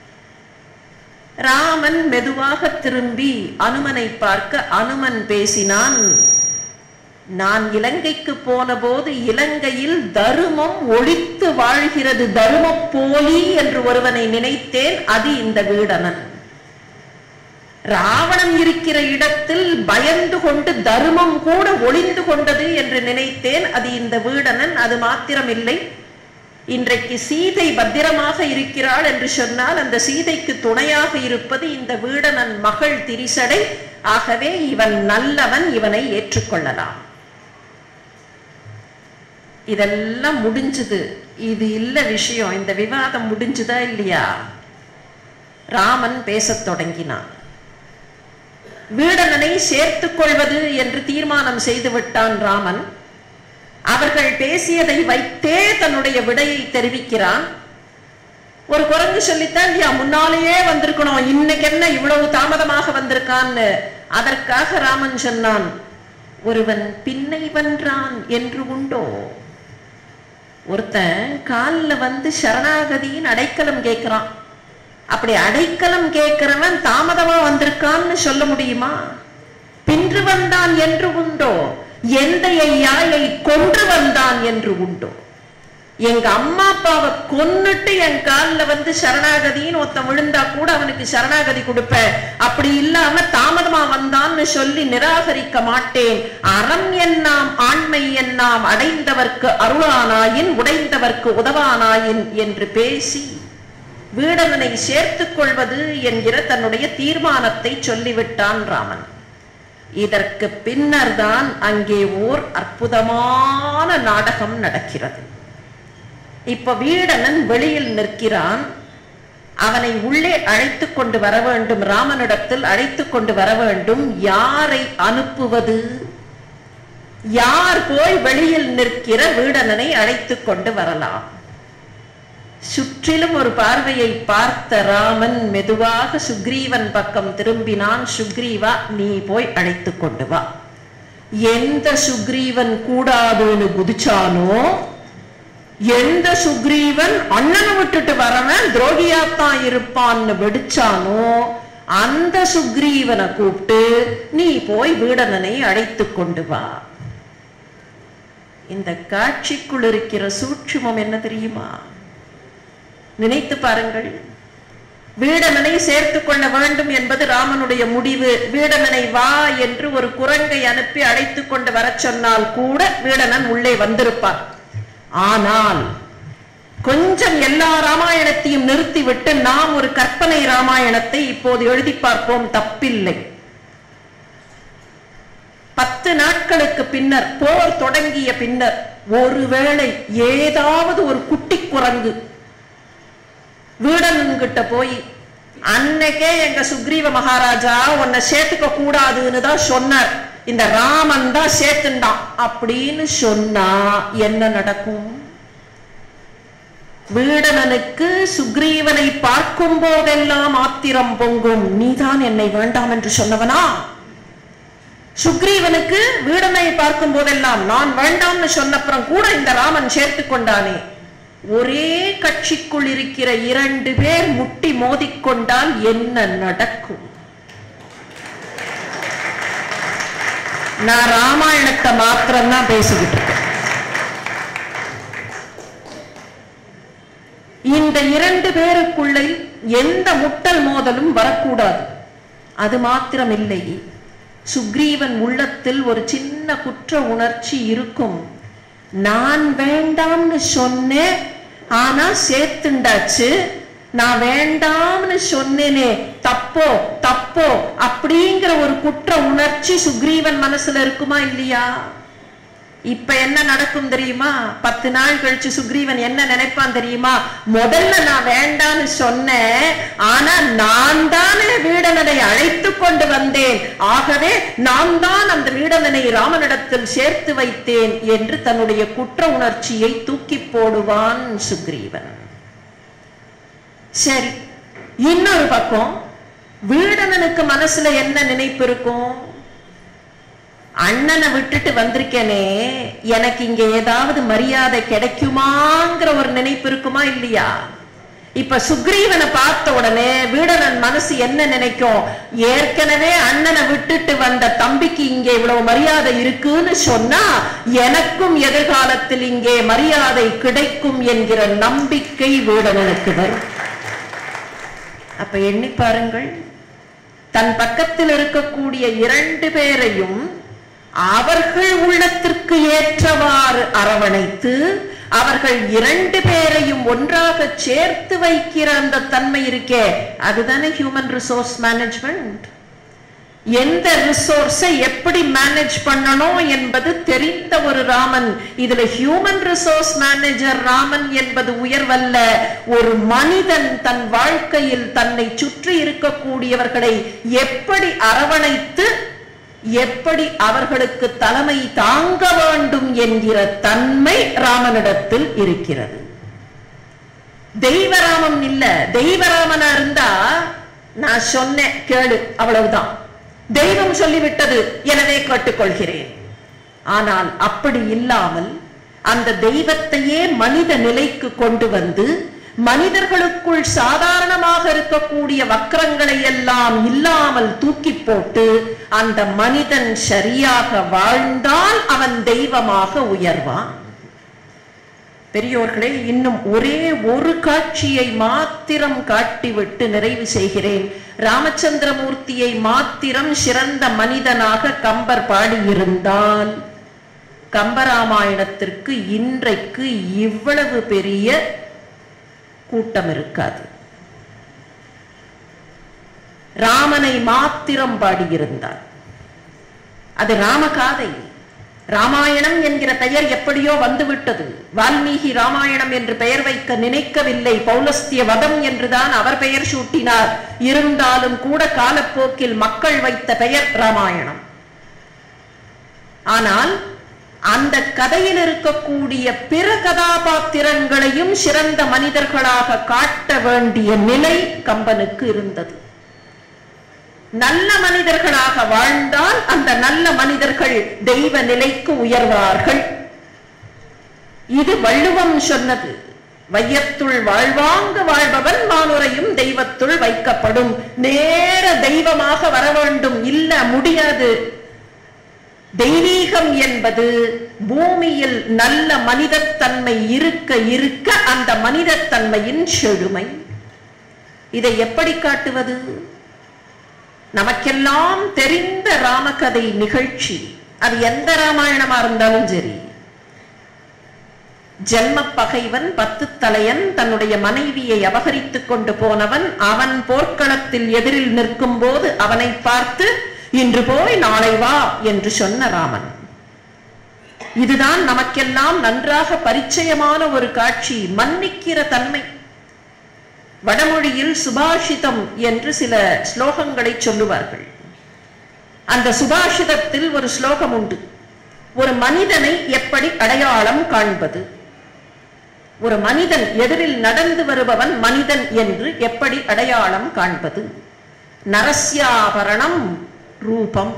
ராமன் மெதுவாக திரும்பி அனுமனை பார்க்க அனுமன் பேசினான். நான் இலங்கைக்கு போன போது இலங்கையில் தருமம் ஒழித்து வாழ்கிறது, தரும போலி என்று ஒருவனை நினைத்தேன், அது இந்த வீடனன். ராவணன் இருக்கிற இடத்தில் பயந்து கொண்டு தருமம் கூட ஒளிந்து கொண்டது என்று நினைத்தேன், அது இந்த வீடனன். அது மாத்திரமில்லை, இன்றைக்கு சீதை பத்திரமாக இருக்கிறாள் என்று சொன்னால் அந்த சீதைக்கு துணையாக இருப்பது இந்த வீடனன் மகள் திரிசடை. ஆகவே இவன் நல்லவன், இவனை ஏற்றுக்கொள்ளலாம். இதெல்லாம் முடிஞ்சது. இது இல்ல விஷயம். இந்த விவாதம் முடிஞ்சுதா இல்லையா? ராமன் பேசத் தொடங்கினான். வீடனனை சேர்த்துக் கொள்வது என்று தீர்மானம் செய்து விட்டான் ராமன். அவர்கள் பேசியதை வைத்தே தன்னுடைய விடையை தெரிவிக்கிறான். ஒரு குரங்கு சொல்லித்தான் இல்லையா, முன்னாலேயே வந்திருக்கணும், இன்னைக்கு என்ன இவ்வளவு தாமதமாக வந்திருக்கான்னு. அதற்காக ராமன் சொன்னான், ஒருவன் பின்னை வென்றான் என்று உண்டோ? ஒருத்தன் காலில் வந்து சரணாகதியின் அடைக்கலம் கேட்கிறான். அப்படி அடைக்கலம் கேட்கிறவன் தாமதமா வந்திருக்கான்னு சொல்ல முடியுமா? பின்று வந்தான் என்று உண்டோ? எந்த யாயை கொன்று வந்தான் என்று உண்டோ? எங்க அம்மா அப்பாவை கொன்னுட்டு என் காலில் வந்து சரணாகதின்னு ஒருத்தன் விழுந்தா கூட அவனுக்கு சரணாகதி கொடுப்பேன். அப்படி இல்லாம தாமதமா வந்தான்னு சொல்லி நிராகரிக்க மாட்டேன். அறம் என்னாம் ஆண்மை என்னாம் அடைந்தவர்க்கு அருளானாயின் உடைந்தவர்க்கு உதவானாயின் என்று பேசி வீடனனை சேர்த்துக் கொள்வது என்கிற தன்னுடைய தீர்மானத்தை சொல்லிவிட்டான் ராமன். இதற்கு பின்னர் தான் அங்கே ஓர் அற்புதமான நாடகம் நடக்கிறது. இப்ப வீடனன் வெளியில் நிற்கிறான். அவனை உள்ளே அழைத்து கொண்டு வர வேண்டும், ராமனிடத்தில் அழைத்து கொண்டு வர வேண்டும். யாரை அனுப்புவது? யார் போய் வெளியில் நிற்கிற வீடனனை அழைத்து கொண்டு வரலாம்? சுற்றிலும் ஒரு பார்வையை பார்த்த ராமன் மெதுவாக சுக்ரீவன் பக்கம் திரும்பினான். சுக்ரீவா, நீ போய் அழைத்து கொண்டு வா. எந்த சுக்ரீவன் கூடாதுன்னு குதிச்சானோ, எந்த சுக்ரீவன் அண்ணனை விட்டுட்டு வரவன் துரோகியாத்தான் இருப்பான்னு வெடிச்சானோ, அந்த சுக்ரீவனை கூப்பிட்டு நீ போய் வீடனனை அழைத்து கொண்டு வா. இந்த காட்சிக்குள் இருக்கிற சூட்சுமம் என்ன தெரியுமா? நினைத்து பாருங்கள். வீடனனை சேர்த்து கொள்ள வேண்டும் என்பது ராமனுடைய முடிவு. வீடனனை வா என்று ஒரு குரங்கை அனுப்பி அழைத்து கொண்டு வர சொன்னால் கூட வீடனன் உள்ளே வந்திருப்பான். ஆனால் கொஞ்சம் எல்லா ராமாயணத்தையும் நிறுத்திவிட்டு நாம் ஒரு கற்பனை ராமாயணத்தை இப்போது எழுதி பார்ப்போம், தப்பில்லை. பத்து நாட்களுக்கு பின்னர், போர் தொடங்கிய பின்னர், ஒருவேளை ஏதாவது ஒரு குட்டி குரங்கு வீடனன் கிட்ட போய், அன்னைக்கே எங்க சுக்ரீவ மகாராஜா உன்னை சேர்த்துக்க கூடாதுன்னு தான் சொன்னார், இந்த ராமன் தான் சேர்த்துண்டான் அப்படின்னு சொன்னா என்ன நடக்கும்? வீடனனுக்கு சுக்ரீவனை பார்க்கும் போதெல்லாம் ஆத்திரம் பொங்கும். நீதான் என்னை வேண்டாம் என்று சொன்னவனா? சுக்ரீவனுக்கு வீடனை பார்க்கும் போதெல்லாம் நான் வேண்டாம்னு சொன்னப்புறம் கூட இந்த ராமன் சேர்த்து கொண்டானே. ஒரே கட்சிக்குள் இருக்கிற இரண்டு பேர் முட்டி மோதிக்கொண்டால் என்ன நடக்கும்? நான் ராமாயணத்தை மாத்திரம் தான் பேசிக்கிட்டு இருக்கேன். இந்த இரண்டு பேருக்குள்ளே எந்த முட்டல் மோதலும் வரக்கூடாது. அது மாத்திரம் இல்லை, சுக்ரீவன் உள்ளத்தில் ஒரு சின்ன குற்ற உணர்ச்சி இருக்கும். நான் வேண்டாம்னு சொன்னேன், ஆனா சேர்த்துண்டாச்சு. நான் வேண்டாம்னு சொன்னேனே, தப்போ தப்போ அப்படிங்கிற ஒரு குற்ற உணர்ச்சி சுக்ரீவன் மனசுல இருக்குமா இல்லையா? இப்ப என்ன நடக்கும் தெரியுமா? பத்து நாள் கழிச்சு சுக்ரீவன் என்ன நினைப்பான் தெரியுமா? முதல்ல நான் வேண்டான்னு சொன்னேன், ஆனா நான் தானே வீடனனை அழைத்து கொண்டு வந்தேன், ஆகவே நான் தான் அந்த வீடனனை ராமனிடத்தில் சேர்த்து வைத்தேன் என்று தன்னுடைய குற்ற உணர்ச்சியை தூக்கி போடுவான் சுக்ரீவன். சரி, இன்னொரு பக்கம் வீடனனுக்கு மனசுல என்ன நினைப்பு இருக்கும்? அண்ணனை விட்டுட்டு வந்திருக்கேனே, எனக்கு இங்க ஏதாவது மரியாதை கிடைக்குமாங்கிற ஒரு நினைப்பு இருக்குமா இல்லையா? இப்ப சுக்ரீவனை பார்த்த உடனே வீடனன் மனசு என்ன நினைக்கும்? ஏற்கனவே அண்ணனை விட்டுட்டு வந்த தம்பிக்கு இங்கே இவ்வளவு மரியாதை இருக்குன்னு சொன்னா எனக்கும் எதிர்காலத்தில் இங்கே மரியாதை கிடைக்கும் என்கிற நம்பிக்கை வீடனனுக்கு வரும். அப்ப எண்ணி பாருங்கள், தன் பக்கத்தில் இருக்கக்கூடிய இரண்டு பேரையும் அவர்கள் உள்ளத்திற்கு ஏற்றவாறு அரவணைத்து அவர்கள் இரண்டு பேரையும் ஒன்றாக சேர்த்து வைக்கிற அந்த தன்மை இருக்கே, அதுதானே ஹியூமன் ரிசோர்ஸ் மேனேஜ்மெண்ட். எந்த ரிசோர்ஸை எப்படி மேனேஜ் பண்ணணும் என்பது தெரிந்த ஒரு ராமன். இதுல ஹியூமன் ரிசோர்ஸ் மேனேஜர் ராமன் என்பது உயர்வல்ல. ஒரு மனிதன் தன் வாழ்க்கையில் தன்னை சுற்றி இருக்கக்கூடியவர்களை எப்படி அரவணைத்து எப்படி அவர்களுக்கு தலைமை தாங்க வேண்டும் என்கிற தன்மை ராமனிடத்தில் இருக்கிறது. தெய்வராமன் இல்ல. தெய்வராமனா இருந்தா நான் சொன்னேன் கேளு, அவ்வளவுதான். தெய்வம் சொல்லிவிட்டது, எனவே கேட்டுக்கொள்கிறேன். ஆனால் அப்படி இல்லாமல் அந்த தெய்வத்தையே மனித நிலைக்கு கொண்டு வந்து மனிதர்களுக்குள் சாதாரணமாக இருக்கக்கூடிய வக்கரங்களை எல்லாம் இல்லாமல் தூக்கி போட்டு அந்த மனிதன் சரியாக வாழ்ந்தால் அவன் தெய்வமாக உயர்வான். பெரியோர்களே, இன்னும் ஒரே ஒரு காட்சியை மாத்திரம் காட்டிவிட்டு நிறைவு செய்கிறேன். ராமச்சந்திரமூர்த்தியை மாத்திரம் சிறந்த மனிதனாக கம்பர் பாடியிருந்தால் கம்பராமாயணத்திற்கு இன்றைக்கு இவ்வளவு பெரிய கூட்டம் இருக்காது. ராமனை மாத்திரம் பாடியிருந்தார். அது ராமகாதை. ராமாயணம் என்கிற பெயர் எப்படியோ வந்துவிட்டது. வால்மீகி ராமாயணம் என்று பெயர் வைக்க நினைக்கவில்லை. பௌலஸ்திய வதம் என்றுதான் அவர் பெயர் சூட்டினார். இருந்தாலும் கூட காலப்போக்கில் மக்கள் வைத்த பெயர் ராமாயணம். ஆனால் அந்த கதையில் இருக்கக்கூடிய பிற கதாபாத்திரங்களையும் சிறந்த மனிதர்களாக காட்ட வேண்டிய நிலை கம்பனுக்கு இருந்தது. நல்ல மனிதர்களாக வாழ்ந்தால் அந்த நல்ல மனிதர்கள் தெய்வ நிலைக்கு உயர்வார்கள். இது வள்ளுவம் சொன்னது. வையத்துள் வாழ்வாங்கு வாழ்பவன் வானுரையும் தெய்வத்துள் வைக்கப்படும். நேர தெய்வமாக வர வேண்டும். இல்ல, முடியாது. தெய்வீகம் என்பது பூமியில் நல்ல மனிதத்தன்மை இருக்க இருக்க அந்த மனிதத்தன்மையின் செழுமை. இதை எப்படி காட்டுவது? நமக்கெல்லாம் தெரிந்த ராமகதை நிகழ்ச்சி, அது எந்த ராமாயணமா இருந்தாலும் சரி. ஜென்ம பகைவன் பத்து தலையன் தன்னுடைய மனைவியை அபகரித்துக் கொண்டு போனவன் அவன் போர்க்களத்தில் எதிரில் நிற்கும் போது அவனை பார்த்து இன்று போய் நாளை வா என்று சொன்ன ராமன். இதுதான் நமக்கெல்லாம் நன்றாக பரிச்சயமான ஒரு காட்சி. மன்னிக்கிற தன்மை. வடமொழியில் சுபாஷிதம் என்று சில ஸ்லோகங்களை சொல்லுவார்கள். அந்த சுபாஷிதத்தில் ஒரு ஸ்லோகம் உண்டு. ஒரு மனிதனை எப்படி அடையாளம் காண்பது? ஒரு மனிதன் எதிரில் நடந்து வருபவன் மனிதன் என்று எப்படி அடையாளம் காண்பது? நரஸ்யாபரணம் ரூபம்.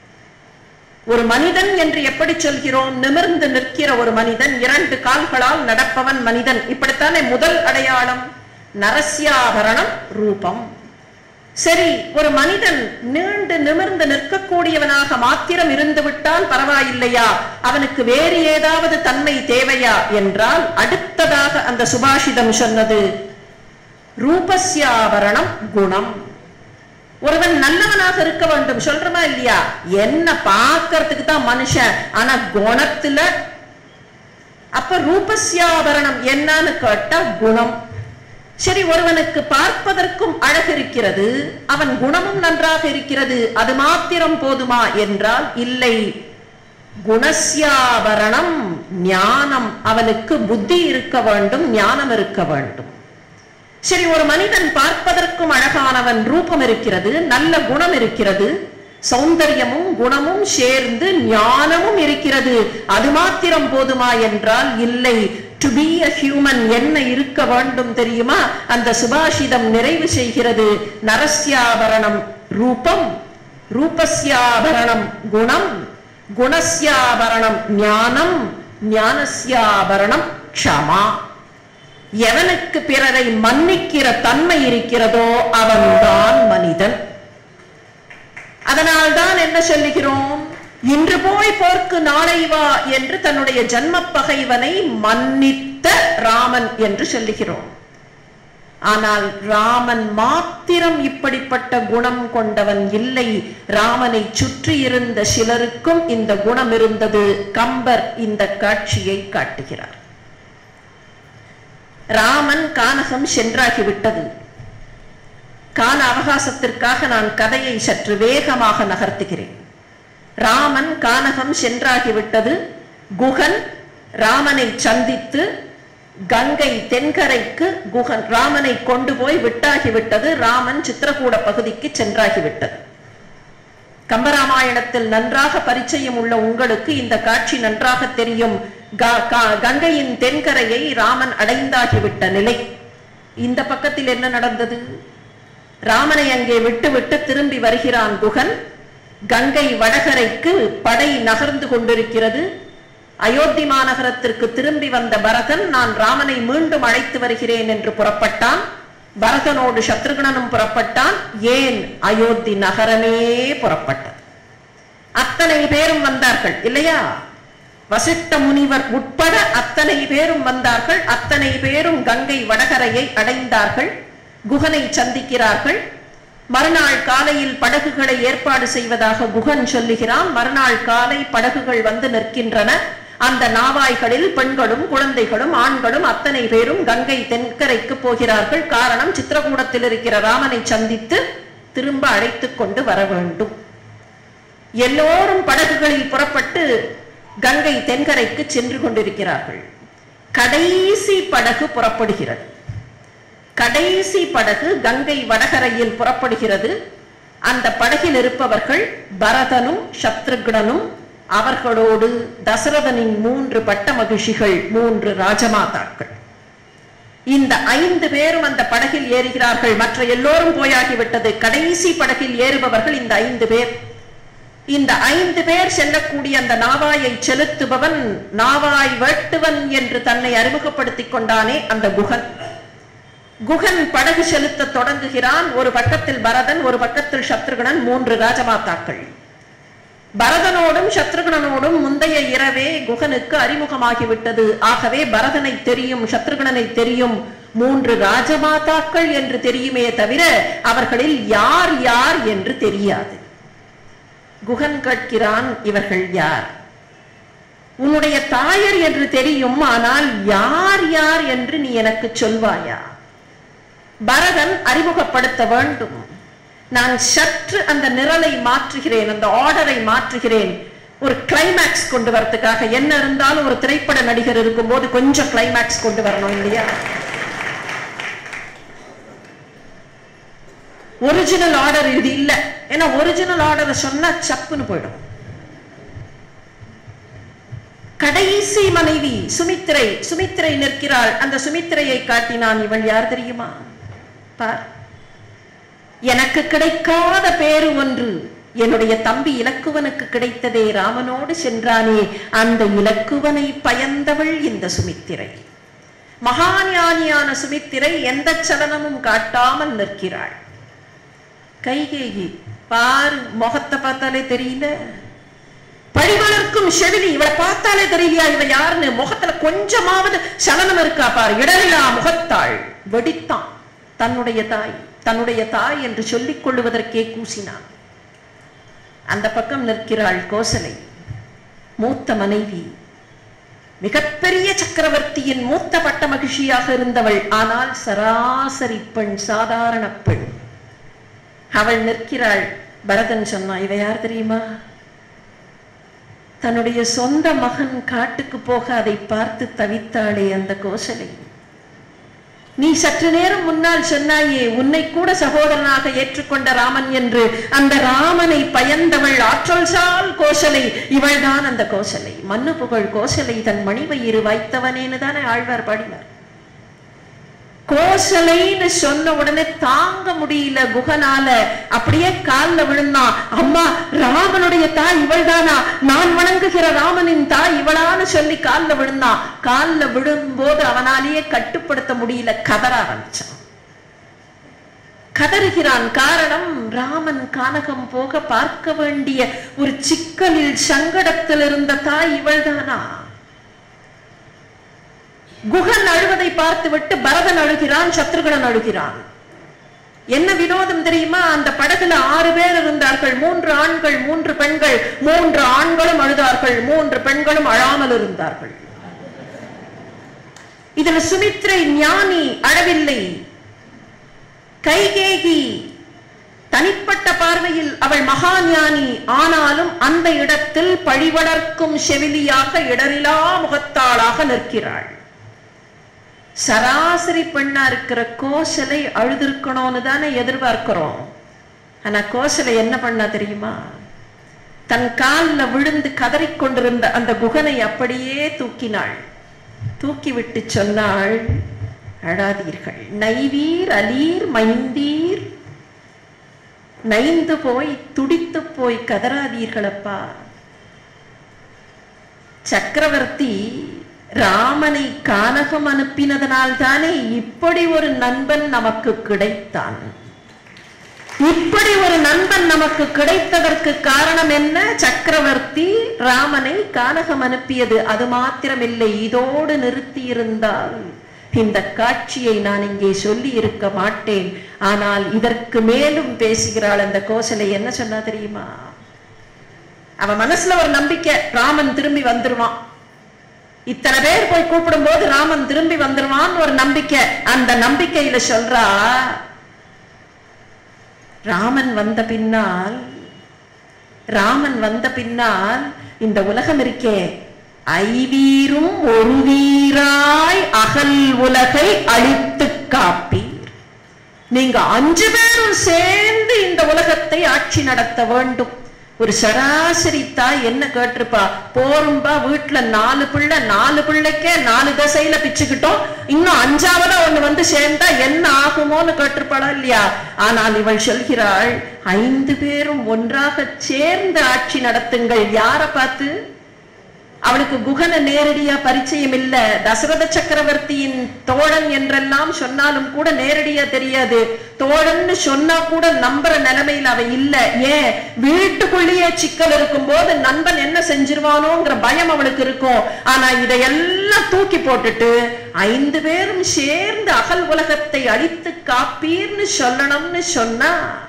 ஒரு மனிதன் என்று எப்படி சொல்கிறோம்? நிமிர்ந்து நிற்கிற ஒரு மனிதன், இரண்டு கால்களால் நடப்பவன் மனிதன். இப்படித்தானே முதல் அடையாளம். நரஸ்யாபரணம் ரூபம். சரி, ஒரு மனிதன் நீண்டு நிமிர்ந்து நிற்கக்கூடியவனாக மாத்திரம் இருந்து விட்டால் பரவாயில்லையா? அவனுக்கு வேறு ஏதாவது தன்மை தேவையா என்றால் அடுத்ததாக அந்த சுபாஷிதம் சொன்னது ரூபஸ்யாபரணம் குணம். ஒருவன் நல்லவனாக இருக்க வேண்டும். சொல்றமா இல்லையா? என்ன பார்க்கறதுக்கு தான் மனுஷன், ஆனா குணத்துல. அப்ப ரூபஸ்யாபரணம் என்னன்னு கேட்டா குணம். சரி, ஒருவனுக்கு பார்ப்பதற்கும் அழகு இருக்கிறது, அவன் குணமும் நன்றாக இருக்கிறது, அது மாத்திரம் போதுமா என்றால் இல்லை. குணஸ்யாபரணம் ஞானம். அவனுக்கு புத்தி இருக்க வேண்டும், ஞானம் இருக்க வேண்டும். சரி, ஒரு மனிதன் பார்ப்பதற்கும் அழகானவன், ரூபம் இருக்கிறது, நல்ல குணம் இருக்கிறது, சௌந்தரியமும் குணமும் சேர்ந்து ஞானமும் இருக்கிறது, அது மாத்திரம் போதுமா என்றால் இல்லை. டு பி a human என்ன இருக்க வேண்டும் தெரியுமா? அந்த சுபாஷிதம் நிறைவு செய்கிறது. நரஸ்யாபரணம் ரூபம், ரூபஸ்யாபரணம் குணம், குணஸ்யாபரணம் ஞானம், ஞானஸ்யாபரணம் க்ஷமா. எவனுக்கு பிறரை மன்னிக்கிற தன்மை இருக்கிறதோ அவன்தான் மனிதன். அதனால்தான் என்ன சொல்லுகிறோம்? இன்று போய் போர்க்கு நாளை வா என்று தன்னுடைய ஜன்ம பகைவனை மன்னித்த ராமன் என்று சொல்லுகிறோம். ஆனால் ராமன் மாத்திரம் இப்படிப்பட்ட குணம் கொண்டவன் இல்லை. ராமனை சுற்றி இருந்த சிலருக்கும் இந்த குணம் இருந்தது. கம்பர் இந்த காட்சியை காட்டுகிறார். ராமன் கானகம் சென்றாகிவிட்டது. கால அவகாசத்திற்காக நான் கதையை சற்று வேகமாக நகர்த்துகிறேன். ராமன் கானகம் சென்றாகிவிட்டது. குகன் ராமனை சந்தித்து கங்கை தென்கரைக்கு குகன் ராமனை கொண்டு போய் விட்டாகிவிட்டது. ராமன் சித்திரகூட பகுதிக்கு சென்றாகிவிட்டது. கம்பராமாயணத்தில் நன்றாக பரிச்சயம் உள்ள உங்களுக்கு இந்த காட்சி நன்றாக தெரியும். கங்கையின் தென்கரையை ராமன் அடைந்தாகிவிட்ட நிலை. இந்த பக்கத்தில் என்ன நடந்தது? ராமனை அங்கே விட்டு விட்டு திரும்பி வருகிறான் குகன். கங்கை வடகரைக்கு படை நகர்ந்து கொண்டிருக்கிறது. அயோத்தி மாநகரத்திற்கு திரும்பி வந்த பரதன் நான் ராமனை மீண்டும் அழைத்து வருகிறேன் என்று புறப்பட்டான். பரதனோடு சத்ருகனனும் புறப்பட்டான். ஏன்? அயோத்தி நகரமே புறப்பட்டது. அத்தனை பேரும் வந்தார்கள் இல்லையா? வசிஷ்ட முனிவர் உட்பட அத்தனை பேரும் வந்தார்கள். அத்தனை பேரும் கங்கை வடகரையை அடைந்தார்கள். குகனை சந்திக்கிறார்கள். மறுநாள் காலையில் படகுகளை ஏற்பாடு செய்வதாக குகன் சொல்லுகிறான். மறுநாள் காலை படகுகள் வந்து நிற்கின்றன. அந்த நாவாய்களில் பெண்களும் குழந்தைகளும் ஆண்களும் அத்தனை பேரும் கங்கை தென்கரைக்கு போகிறார்கள். காரணம், சித்திரகூடத்தில் இருக்கிற ராமனை சந்தித்து திரும்ப அழைத்து கொண்டு வர வேண்டும். எல்லோரும் படகுகளில் புறப்பட்டு கங்கை தென்கரைக்கு சென்று கொண்டிருக்கிறார்கள். கடைசி படகு புறப்படுகிறது. கடைசி படகு கங்கை வடகரையில் புறப்படுகிறது. அந்த படகில் இருப்பவர்கள் பரதனும் சத்ருகனும், அவர்களோடு தசரதனின் மூன்று பட்ட மகிழ்ச்சிகள், மூன்று ராஜமாதாக்கள். இந்த ஐந்து பேரும் அந்த படகில் ஏறுகிறார்கள். மற்ற எல்லோரும் போயாகிவிட்டது. கடைசி படகில் ஏறுபவர்கள் இந்த ஐந்து பேர். இந்த ஐந்து பேர் செல்லக்கூடிய அந்த நாவாயை செலுத்துபவன் நாவாய் வேட்டுவன் என்று தன்னை அறிமுகப்படுத்திக் கொண்டானே அந்த குகன். குகன் படகு செலுத்த தொடங்குகிறான். ஒரு பக்கத்தில் பரதன், ஒரு பக்கத்தில் சத்ருகனன், மூன்று ராஜமாதாக்கள். பரதனோடும் சத்ருகனோடும் முந்தைய இரவே குகனுக்கு அறிமுகமாகிவிட்டது. ஆகவே பரதனை தெரியும், சத்ருகனனை தெரியும், மூன்று ராஜமாதாக்கள் என்று தெரியுமே தவிர அவர்களில் யார் யார் என்று தெரியாது. குகன் கேட்கிறான், இவர்கள் யார்? உன்னுடைய தாயர் என்று தெரியும், ஆனால் யார் யார் என்று நீ எனக்கு சொல்வாயா? பரதன் அறிமுகப்படுத்த வேண்டும். நான் சற்று அந்த நிரலை மாற்றுகிறேன், அந்த ஆர்டரை மாற்றுகிறேன், ஒரு கிளைமேக்ஸ் கொண்டு வரதுக்காக. என்ன இருந்தாலும் ஒரு திரைப்பட நடிகர் இருக்கும் போது கொஞ்சம் கிளைமேக்ஸ் கொண்டு வரணும் இல்லையா? ஒரிஜினல் ஆர்டர் இது இல்ல. ஏன்னா ஒரிஜினல் ஆர்டரை சொன்னா சப்புன்னு போயிடும். கடைசி மனைவி சுமித்திரை. சுமித்திரை நிற்கிறாள். அந்த சுமித்திரையை காட்டினான். இவள் யார் தெரியுமா? பார், எனக்கு கிடைக்காத பேரு ஒன்று என்னுடைய தம்பி இலக்குவனுக்கு கிடைத்ததே. ராமனோடு சென்றானே அந்த இலக்குவனை பயந்தவள் இந்த சுமித்திரை. மகாஞானியான சுமித்திரை எந்த சலனமும் காட்டாமல் நிற்கிறாள். கைகேயி பாரு, முகத்தை பார்த்தாலே தெரியல. பழிவளர்க்கும் செவிலி, இவளை பார்த்தாலே தெரியலையா இவ யாருன்னு? முகத்துல கொஞ்சமாவது சலனம் இருக்கா பாரு. இடரிலா முகத்தாள். வெடித்தான். தன்னுடைய தாய், தன்னுடைய தாய் என்று சொல்லிக் கொள்ளுவதற்கே கூசினான். அந்த பக்கம் நிற்கிறாள் கோசலை, மூத்த மனைவி, மிகப்பெரிய சக்கரவர்த்தியின் மூத்த பட்ட மகிழ்ச்சியாக இருந்தவள். ஆனால் சராசரி பெண், சாதாரண பெண். அவள் நிற்கிறாள். பரதன் சொன்னா, இவ யார் தெரியுமா? தன்னுடைய சொந்த மகன் காட்டுக்கு போக அதை பார்த்து தவித்தாளே அந்த கோசலை. நீ சற்று நேரம் முன்னால் சொன்னாயே உன்னை கூட சகோதரனாக ஏற்றுக்கொண்ட ராமன் என்று. அந்த ராமனை பயந்தவள் ஆற்றல் சால் கோசலை. இவள்தான் அந்த கோசலை. மண்ணு புகழ் கோசலை தன் மணிவயிறு வாய்த்தவனேன்னு தானே ஆழ்வார் பாடினார். கோசலைன்னு சொன்ன உடனே தாங்க முடியல குகனால. அப்படியே காலில் விழுந்தான். அம்மா, ராமனுடைய தாய் இவள் தானா? நான் வணங்குகிற ராமனின் தாய் இவளான்னு சொல்லி காலில் விழுந்தான். காலில் விழும்போது அவனாலேயே கட்டுப்படுத்த முடியல, கதற ஆரம்பிச்சான். கதறுகிறான். காரணம், ராமன் கானகம் போக பார்க்க வேண்டிய ஒரு சிக்கலில் சங்கடத்தில் இருந்த தாய் இவள் தானா? குகன் அழுவதை பார்த்து விட்டு பரதன் அழுகிறான், சத்ருகனன் அழுகிறான். என்ன வினோதம் தெரியுமா? அந்த படகுல ஆறு பேர் இருந்தார்கள். மூன்று ஆண்கள், மூன்று பெண்கள். மூன்று ஆண்களும் அழுதார்கள், மூன்று பெண்களும் அழாமல் இருந்தார்கள். இதுல சுமித்ரை ஞானி அழவில்லை. கைகேயி தனிப்பட்ட பார்வையில் அவள் மகா ஞானி. ஆனாலும் அந்த இடத்தில் பழிவளர்க்கும் செவிலியாக இடரிலா முகத்தாளாக நிற்கிறாள். சராசரி பெண்ணா இருக்கிற கோசலை அழுதிருக்கணும்னு தானே எதிர்பார்க்கிறோம். ஆனா கோசலை என்ன பண்ணா தெரியுமா? தன் காலில் விழுந்து கதறிக்கொண்டிருந்த அந்த குகனை அப்படியே தூக்கினாள். தூக்கிவிட்டு சொன்னாள், அழாதீர்கள், நைவீர் அலீர் மைந்தீர், நைந்து போய் துடித்து போய் கதறாதீர்களப்பா. சக்கரவர்த்தி ராமனை கானகம் அனுப்பினதனால் தானே இப்படி ஒரு நண்பன் நமக்கு கிடைத்தான். இப்படி ஒரு நண்பன் நமக்கு கிடைத்ததற்கு காரணம் என்ன? சக்கரவர்த்தி ராமனை கானகம் அனுப்பியது. அது மாத்திரமில்லை, இதோடு நிறுத்தி இருந்தால் இந்த காட்சியை நான் இங்கே சொல்லி இருக்க மாட்டேன். ஆனால் இதற்கு மேலும் பேசுகிறாள் அந்த கோசலை. என்ன சொன்னா தெரியுமா? அவன் மனசுல ஒரு நம்பிக்கை, ராமன் திரும்பி வந்துருவான். இத்தனை பேர் போய் கூப்பிடும் போது ராமன் திரும்பி வந்துருவான் ஒரு நம்பிக்கை. அந்த நம்பிக்கையில சொல்றா, ராமன் வந்த பின்னால் ராமன் வந்த பின்னால் இந்த உலகம் இருக்கே, ஐவீரும் ஒரு வீராய் அகல் உலகை அழித்து காப்பீர். நீங்க அஞ்சு பேரும் சேர்ந்து இந்த உலகத்தை ஆட்சி நடத்த வேண்டும். ஒரு சராசரி தாய் என்ன கேட்டிருப்பா? போரும்பா, வீட்டுல நாலு பிள்ளை, நாலு பிள்ளைக்கே நாலு திசையில பிச்சுக்கிட்டோம், இன்னும் அஞ்சாவதா ஒண்ணு வந்து சேர்ந்தா என்ன ஆகுமோன்னு கேட்டிருப்பாளா இல்லையா? ஆனால் இவள் சொல்கிறாள், ஐந்து பேரும் ஒன்றாக சேர்ந்து ஆட்சி நடத்துங்கள். யாரை பார்த்து? அவளுக்கு குகன நேரடியா பரிச்சயம் இல்ல. தசரத சக்கரவர்த்தியின் தோழன் என்றெல்லாம் சொன்னாலும் கூட நேரடியா தெரியாது. தோழன்னு சொன்னா கூட நம்புற நிலைமையில் அவ இல்ல. ஏன்? வீட்டுக்குள்ளேயே சிக்கல் இருக்கும் போது நண்பன் என்ன செஞ்சிருவானோங்கிற பயம் அவளுக்கு இருக்கும். ஆனா இதையெல்லாம் தூக்கி போட்டுட்டு ஐந்து பேரும் சேர்ந்து அகல் உலகத்தை அழித்து காப்பீர்னு சொல்லணும்னு சொன்னா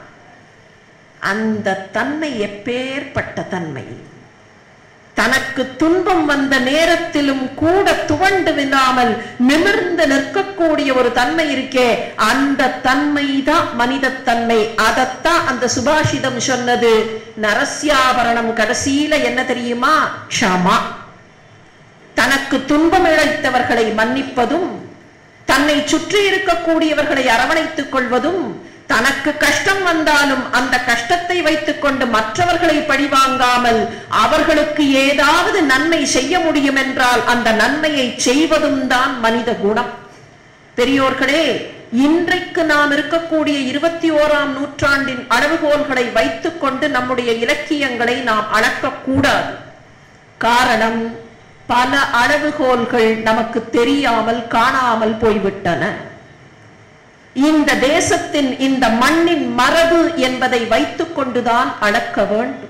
அந்த தன்மை எப்பேற்பட்ட தன்மை! தனக்கு துன்பம் வந்த நேரத்திலும் கூட துவண்டு விடாமல் நிமிர்ந்து நிற்கக்கூடிய ஒரு தன்மை இருக்கே, அந்த தன்மை தான் மனித தன்மை. அதத்தான் அந்த சுபாஷிதம் சொன்னது. நரஸ்யாபரணம் கடைசியில என்ன தெரியுமா? க்ஷமா. தனக்கு துன்பம் இழைத்தவர்களை மன்னிப்பதும், தன்னை சுற்றி இருக்கக்கூடியவர்களை அரவணைத்துக் கொள்வதும், தனக்கு கஷ்டம் வந்தாலும் அந்த கஷ்டத்தை வைத்துக் கொண்டு மற்றவர்களை பழிவாங்காமல் அவர்களுக்கு ஏதாவது நன்மை செய்ய முடியும் என்றால் அந்த நன்மையை செய்வதும் தான் மனித குணம். பெரியோர்களே, இன்றைக்கு நாம் இருக்கக்கூடிய இருபத்தி ஓராம் நூற்றாண்டின் அளவுகோல்களை வைத்துக் கொண்டு நம்முடைய இலக்கியங்களை நாம் அளக்கக்கூடாது. காரணம், பல அளவுகோல்கள் நமக்கு தெரியாமல் காணாமல் போய்விட்டன. இந்த தேசத்தின் இந்த மண்ணின் மரபு என்பதை வைத்துக் கொண்டுதான் அளக்க வேண்டும்.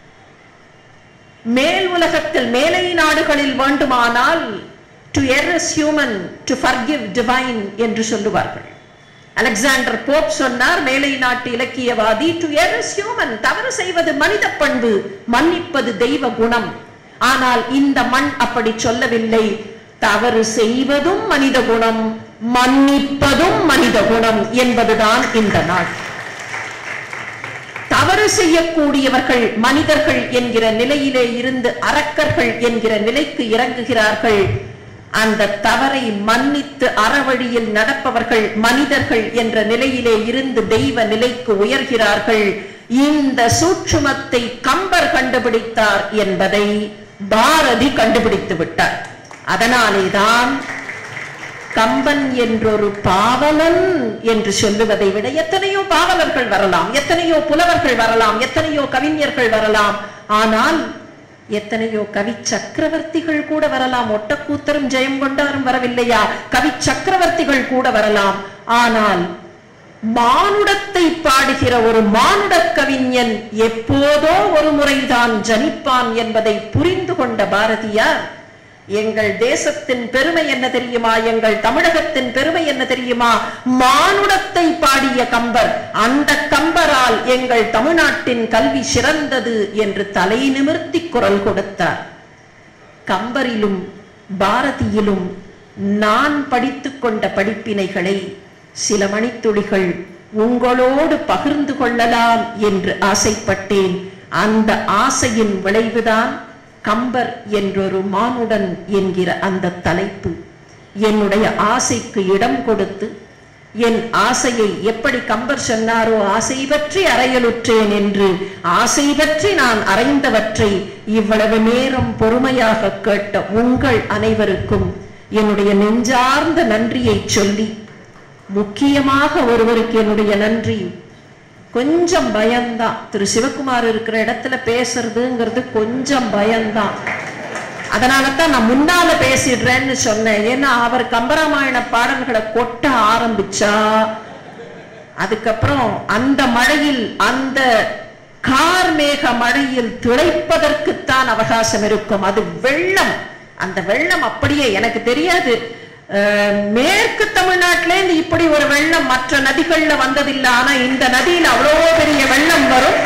மேல் உலகத்தில் மேலை நாடுகளில் வேண்டுமானால் to err is human, to forgive divine என்று சொல்லுவார்கள். அலெக்சாண்டர் போப் சொன்னார், மேலை நாட்டு இலக்கியவாதி, to err is human, தவறு செய்வது மனித பண்பு, மன்னிப்பது தெய்வ குணம். ஆனால் இந்த மண் அப்படி சொல்லவில்லை. தவறு செய்வதும் மனித குணம், மன்னிப்பதும் மனித குணம் என்பதுதான் இந்த நாள். தவறு செய்யக்கூடியவர்கள் மனிதர்கள் என்கிற நிலையிலே இருந்து அரக்கர்கள் என்கிற நிலைக்கு இறங்குகிறார்கள். அந்த தவறை மன்னித்து அறவழியில் நடப்பவர்கள் மனிதர்கள் என்ற நிலையிலே இருந்து தெய்வ நிலைக்கு உயர்கிறார்கள். இந்த சூட்சுமத்தை கம்பர் கண்டுபிடித்தார் என்பதை பாரதி கண்டுபிடித்து விட்டார். அதனாலேதான் கம்பன் என்றொரு பாவலன் என்று சொல்லுவதை விட எத்தனையோ பாவலர்கள் வரலாம், எத்தனையோ புலவர்கள் வரலாம், எத்தனையோ கவிஞர்கள் வரலாம். ஆனால் எத்தனையோ கவி சக்கரவர்த்திகள் கூட வரலாம். ஒட்டக்கூத்தரும் ஜெயம் கொண்டாரும் வரவில்லையா? கவி சக்கரவர்த்திகள் கூட வரலாம். ஆனால் மானுடத்தை பாடுகிற ஒரு மானுட கவிஞன் எப்போதோ ஒரு முறைதான் ஜனிப்பான் என்பதை புரிந்து கொண்ட பாரதியார், எங்கள் தேசத்தின் பெருமை என்ன தெரியுமா? எங்கள் தமிழகத்தின் பெருமை என்ன தெரியுமா? மானுடத்தை பாடிய கம்பர். அந்த கம்பரால் எங்கள் தமிழ்நாட்டின் கல்வி சிறந்தது என்று தலை நிமிர்த்தி குரல் கொடுத்தார். கம்பரிலும் பாரதியிலும் நான் படித்துக் கொண்ட படிப்பினைகளை சில மணித்துளிகள் உங்களோடு பகிர்ந்து கொள்ளலாம் என்று ஆசைப்பட்டேன். அந்த ஆசையின் விளைவுதான் கம்பர் என்றொரு மானுடன் என்கிற அந்த தலைப்பு. என்னுடைய ஆசைக்கு இடம் கொடுத்து என் ஆசையை எப்படி கம்பர் சொன்னாரோ, ஆசை பற்றி அறையலுற்றேன் என்று, ஆசை பற்றி நான் அறைந்தவற்றை இவ்வளவு நேரம் பொறுமையாக கேட்ட உங்கள் அனைவருக்கும் என்னுடைய நெஞ்சார்ந்த நன்றியை சொல்லி, முக்கியமாக ஒருவருக்கு என்னுடைய நன்றி. கொஞ்சம் பயம்தான், திரு சிவகுமார் இருக்கிற இடத்துல பேசுறதுங்கிறது கொஞ்சம் பயம்தான். அதனாலதான் நான் முன்னால பேசிடுறேன்னு சொன்னேன். ஏன்னா அவர் கம்பராமாயண பாடல்களை கொட்ட ஆரம்பிச்சா அதுக்கப்புறம் அந்த மழையில், அந்த கார்மேக மழையில் திளைப்பதற்குத்தான் அவகாசம் இருக்கும். அது வெள்ளம், அந்த வெள்ளம் அப்படியே எனக்கு தெரியாது. மேற்கு தமிழ்நாட்டில இருந்து இப்படி ஒரு வெள்ளம் மற்ற நதிகள்ல வந்ததில்லை. ஆனா இந்த நதியில் அவ்வளோ பெரிய வெள்ளம் வரும்.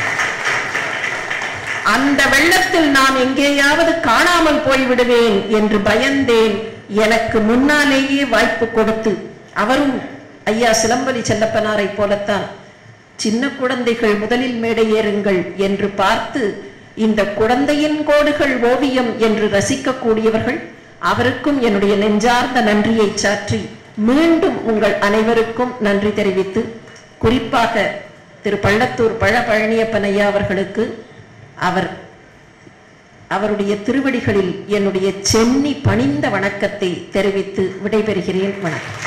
அந்த வெள்ளத்தில் நான் எங்கேயாவது காணாமல் போய்விடுவேன் என்று பயந்தேன். எனக்கு முன்னாலேயே வாய்ப்பு கொடுத்து, அவரும் ஐயா சிலம்பலி செல்லப்பனாரை போலத்தான் சின்ன குழந்தைகள் முதலில் மேடை ஏறுங்கள் என்று பார்த்து, இந்த குழந்தையின் கோடுகள் ஓவியம் என்று ரசிக்கக்கூடியவர்கள், அவருக்கும் என்னுடைய நெஞ்சார்ந்த நன்றியை சாற்றி மீண்டும் உங்கள் அனைவருக்கும் நன்றி தெரிவித்து, குறிப்பாக திரு பள்ளத்தூர் பழ பழனியப்பன் ஐயா அவர்களுக்கு அவர் அவருடைய திருவடிகளில் என்னுடைய சென்னி பணிந்த வணக்கத்தை தெரிவித்து விடைபெறுகிறேன். வணக்கம்.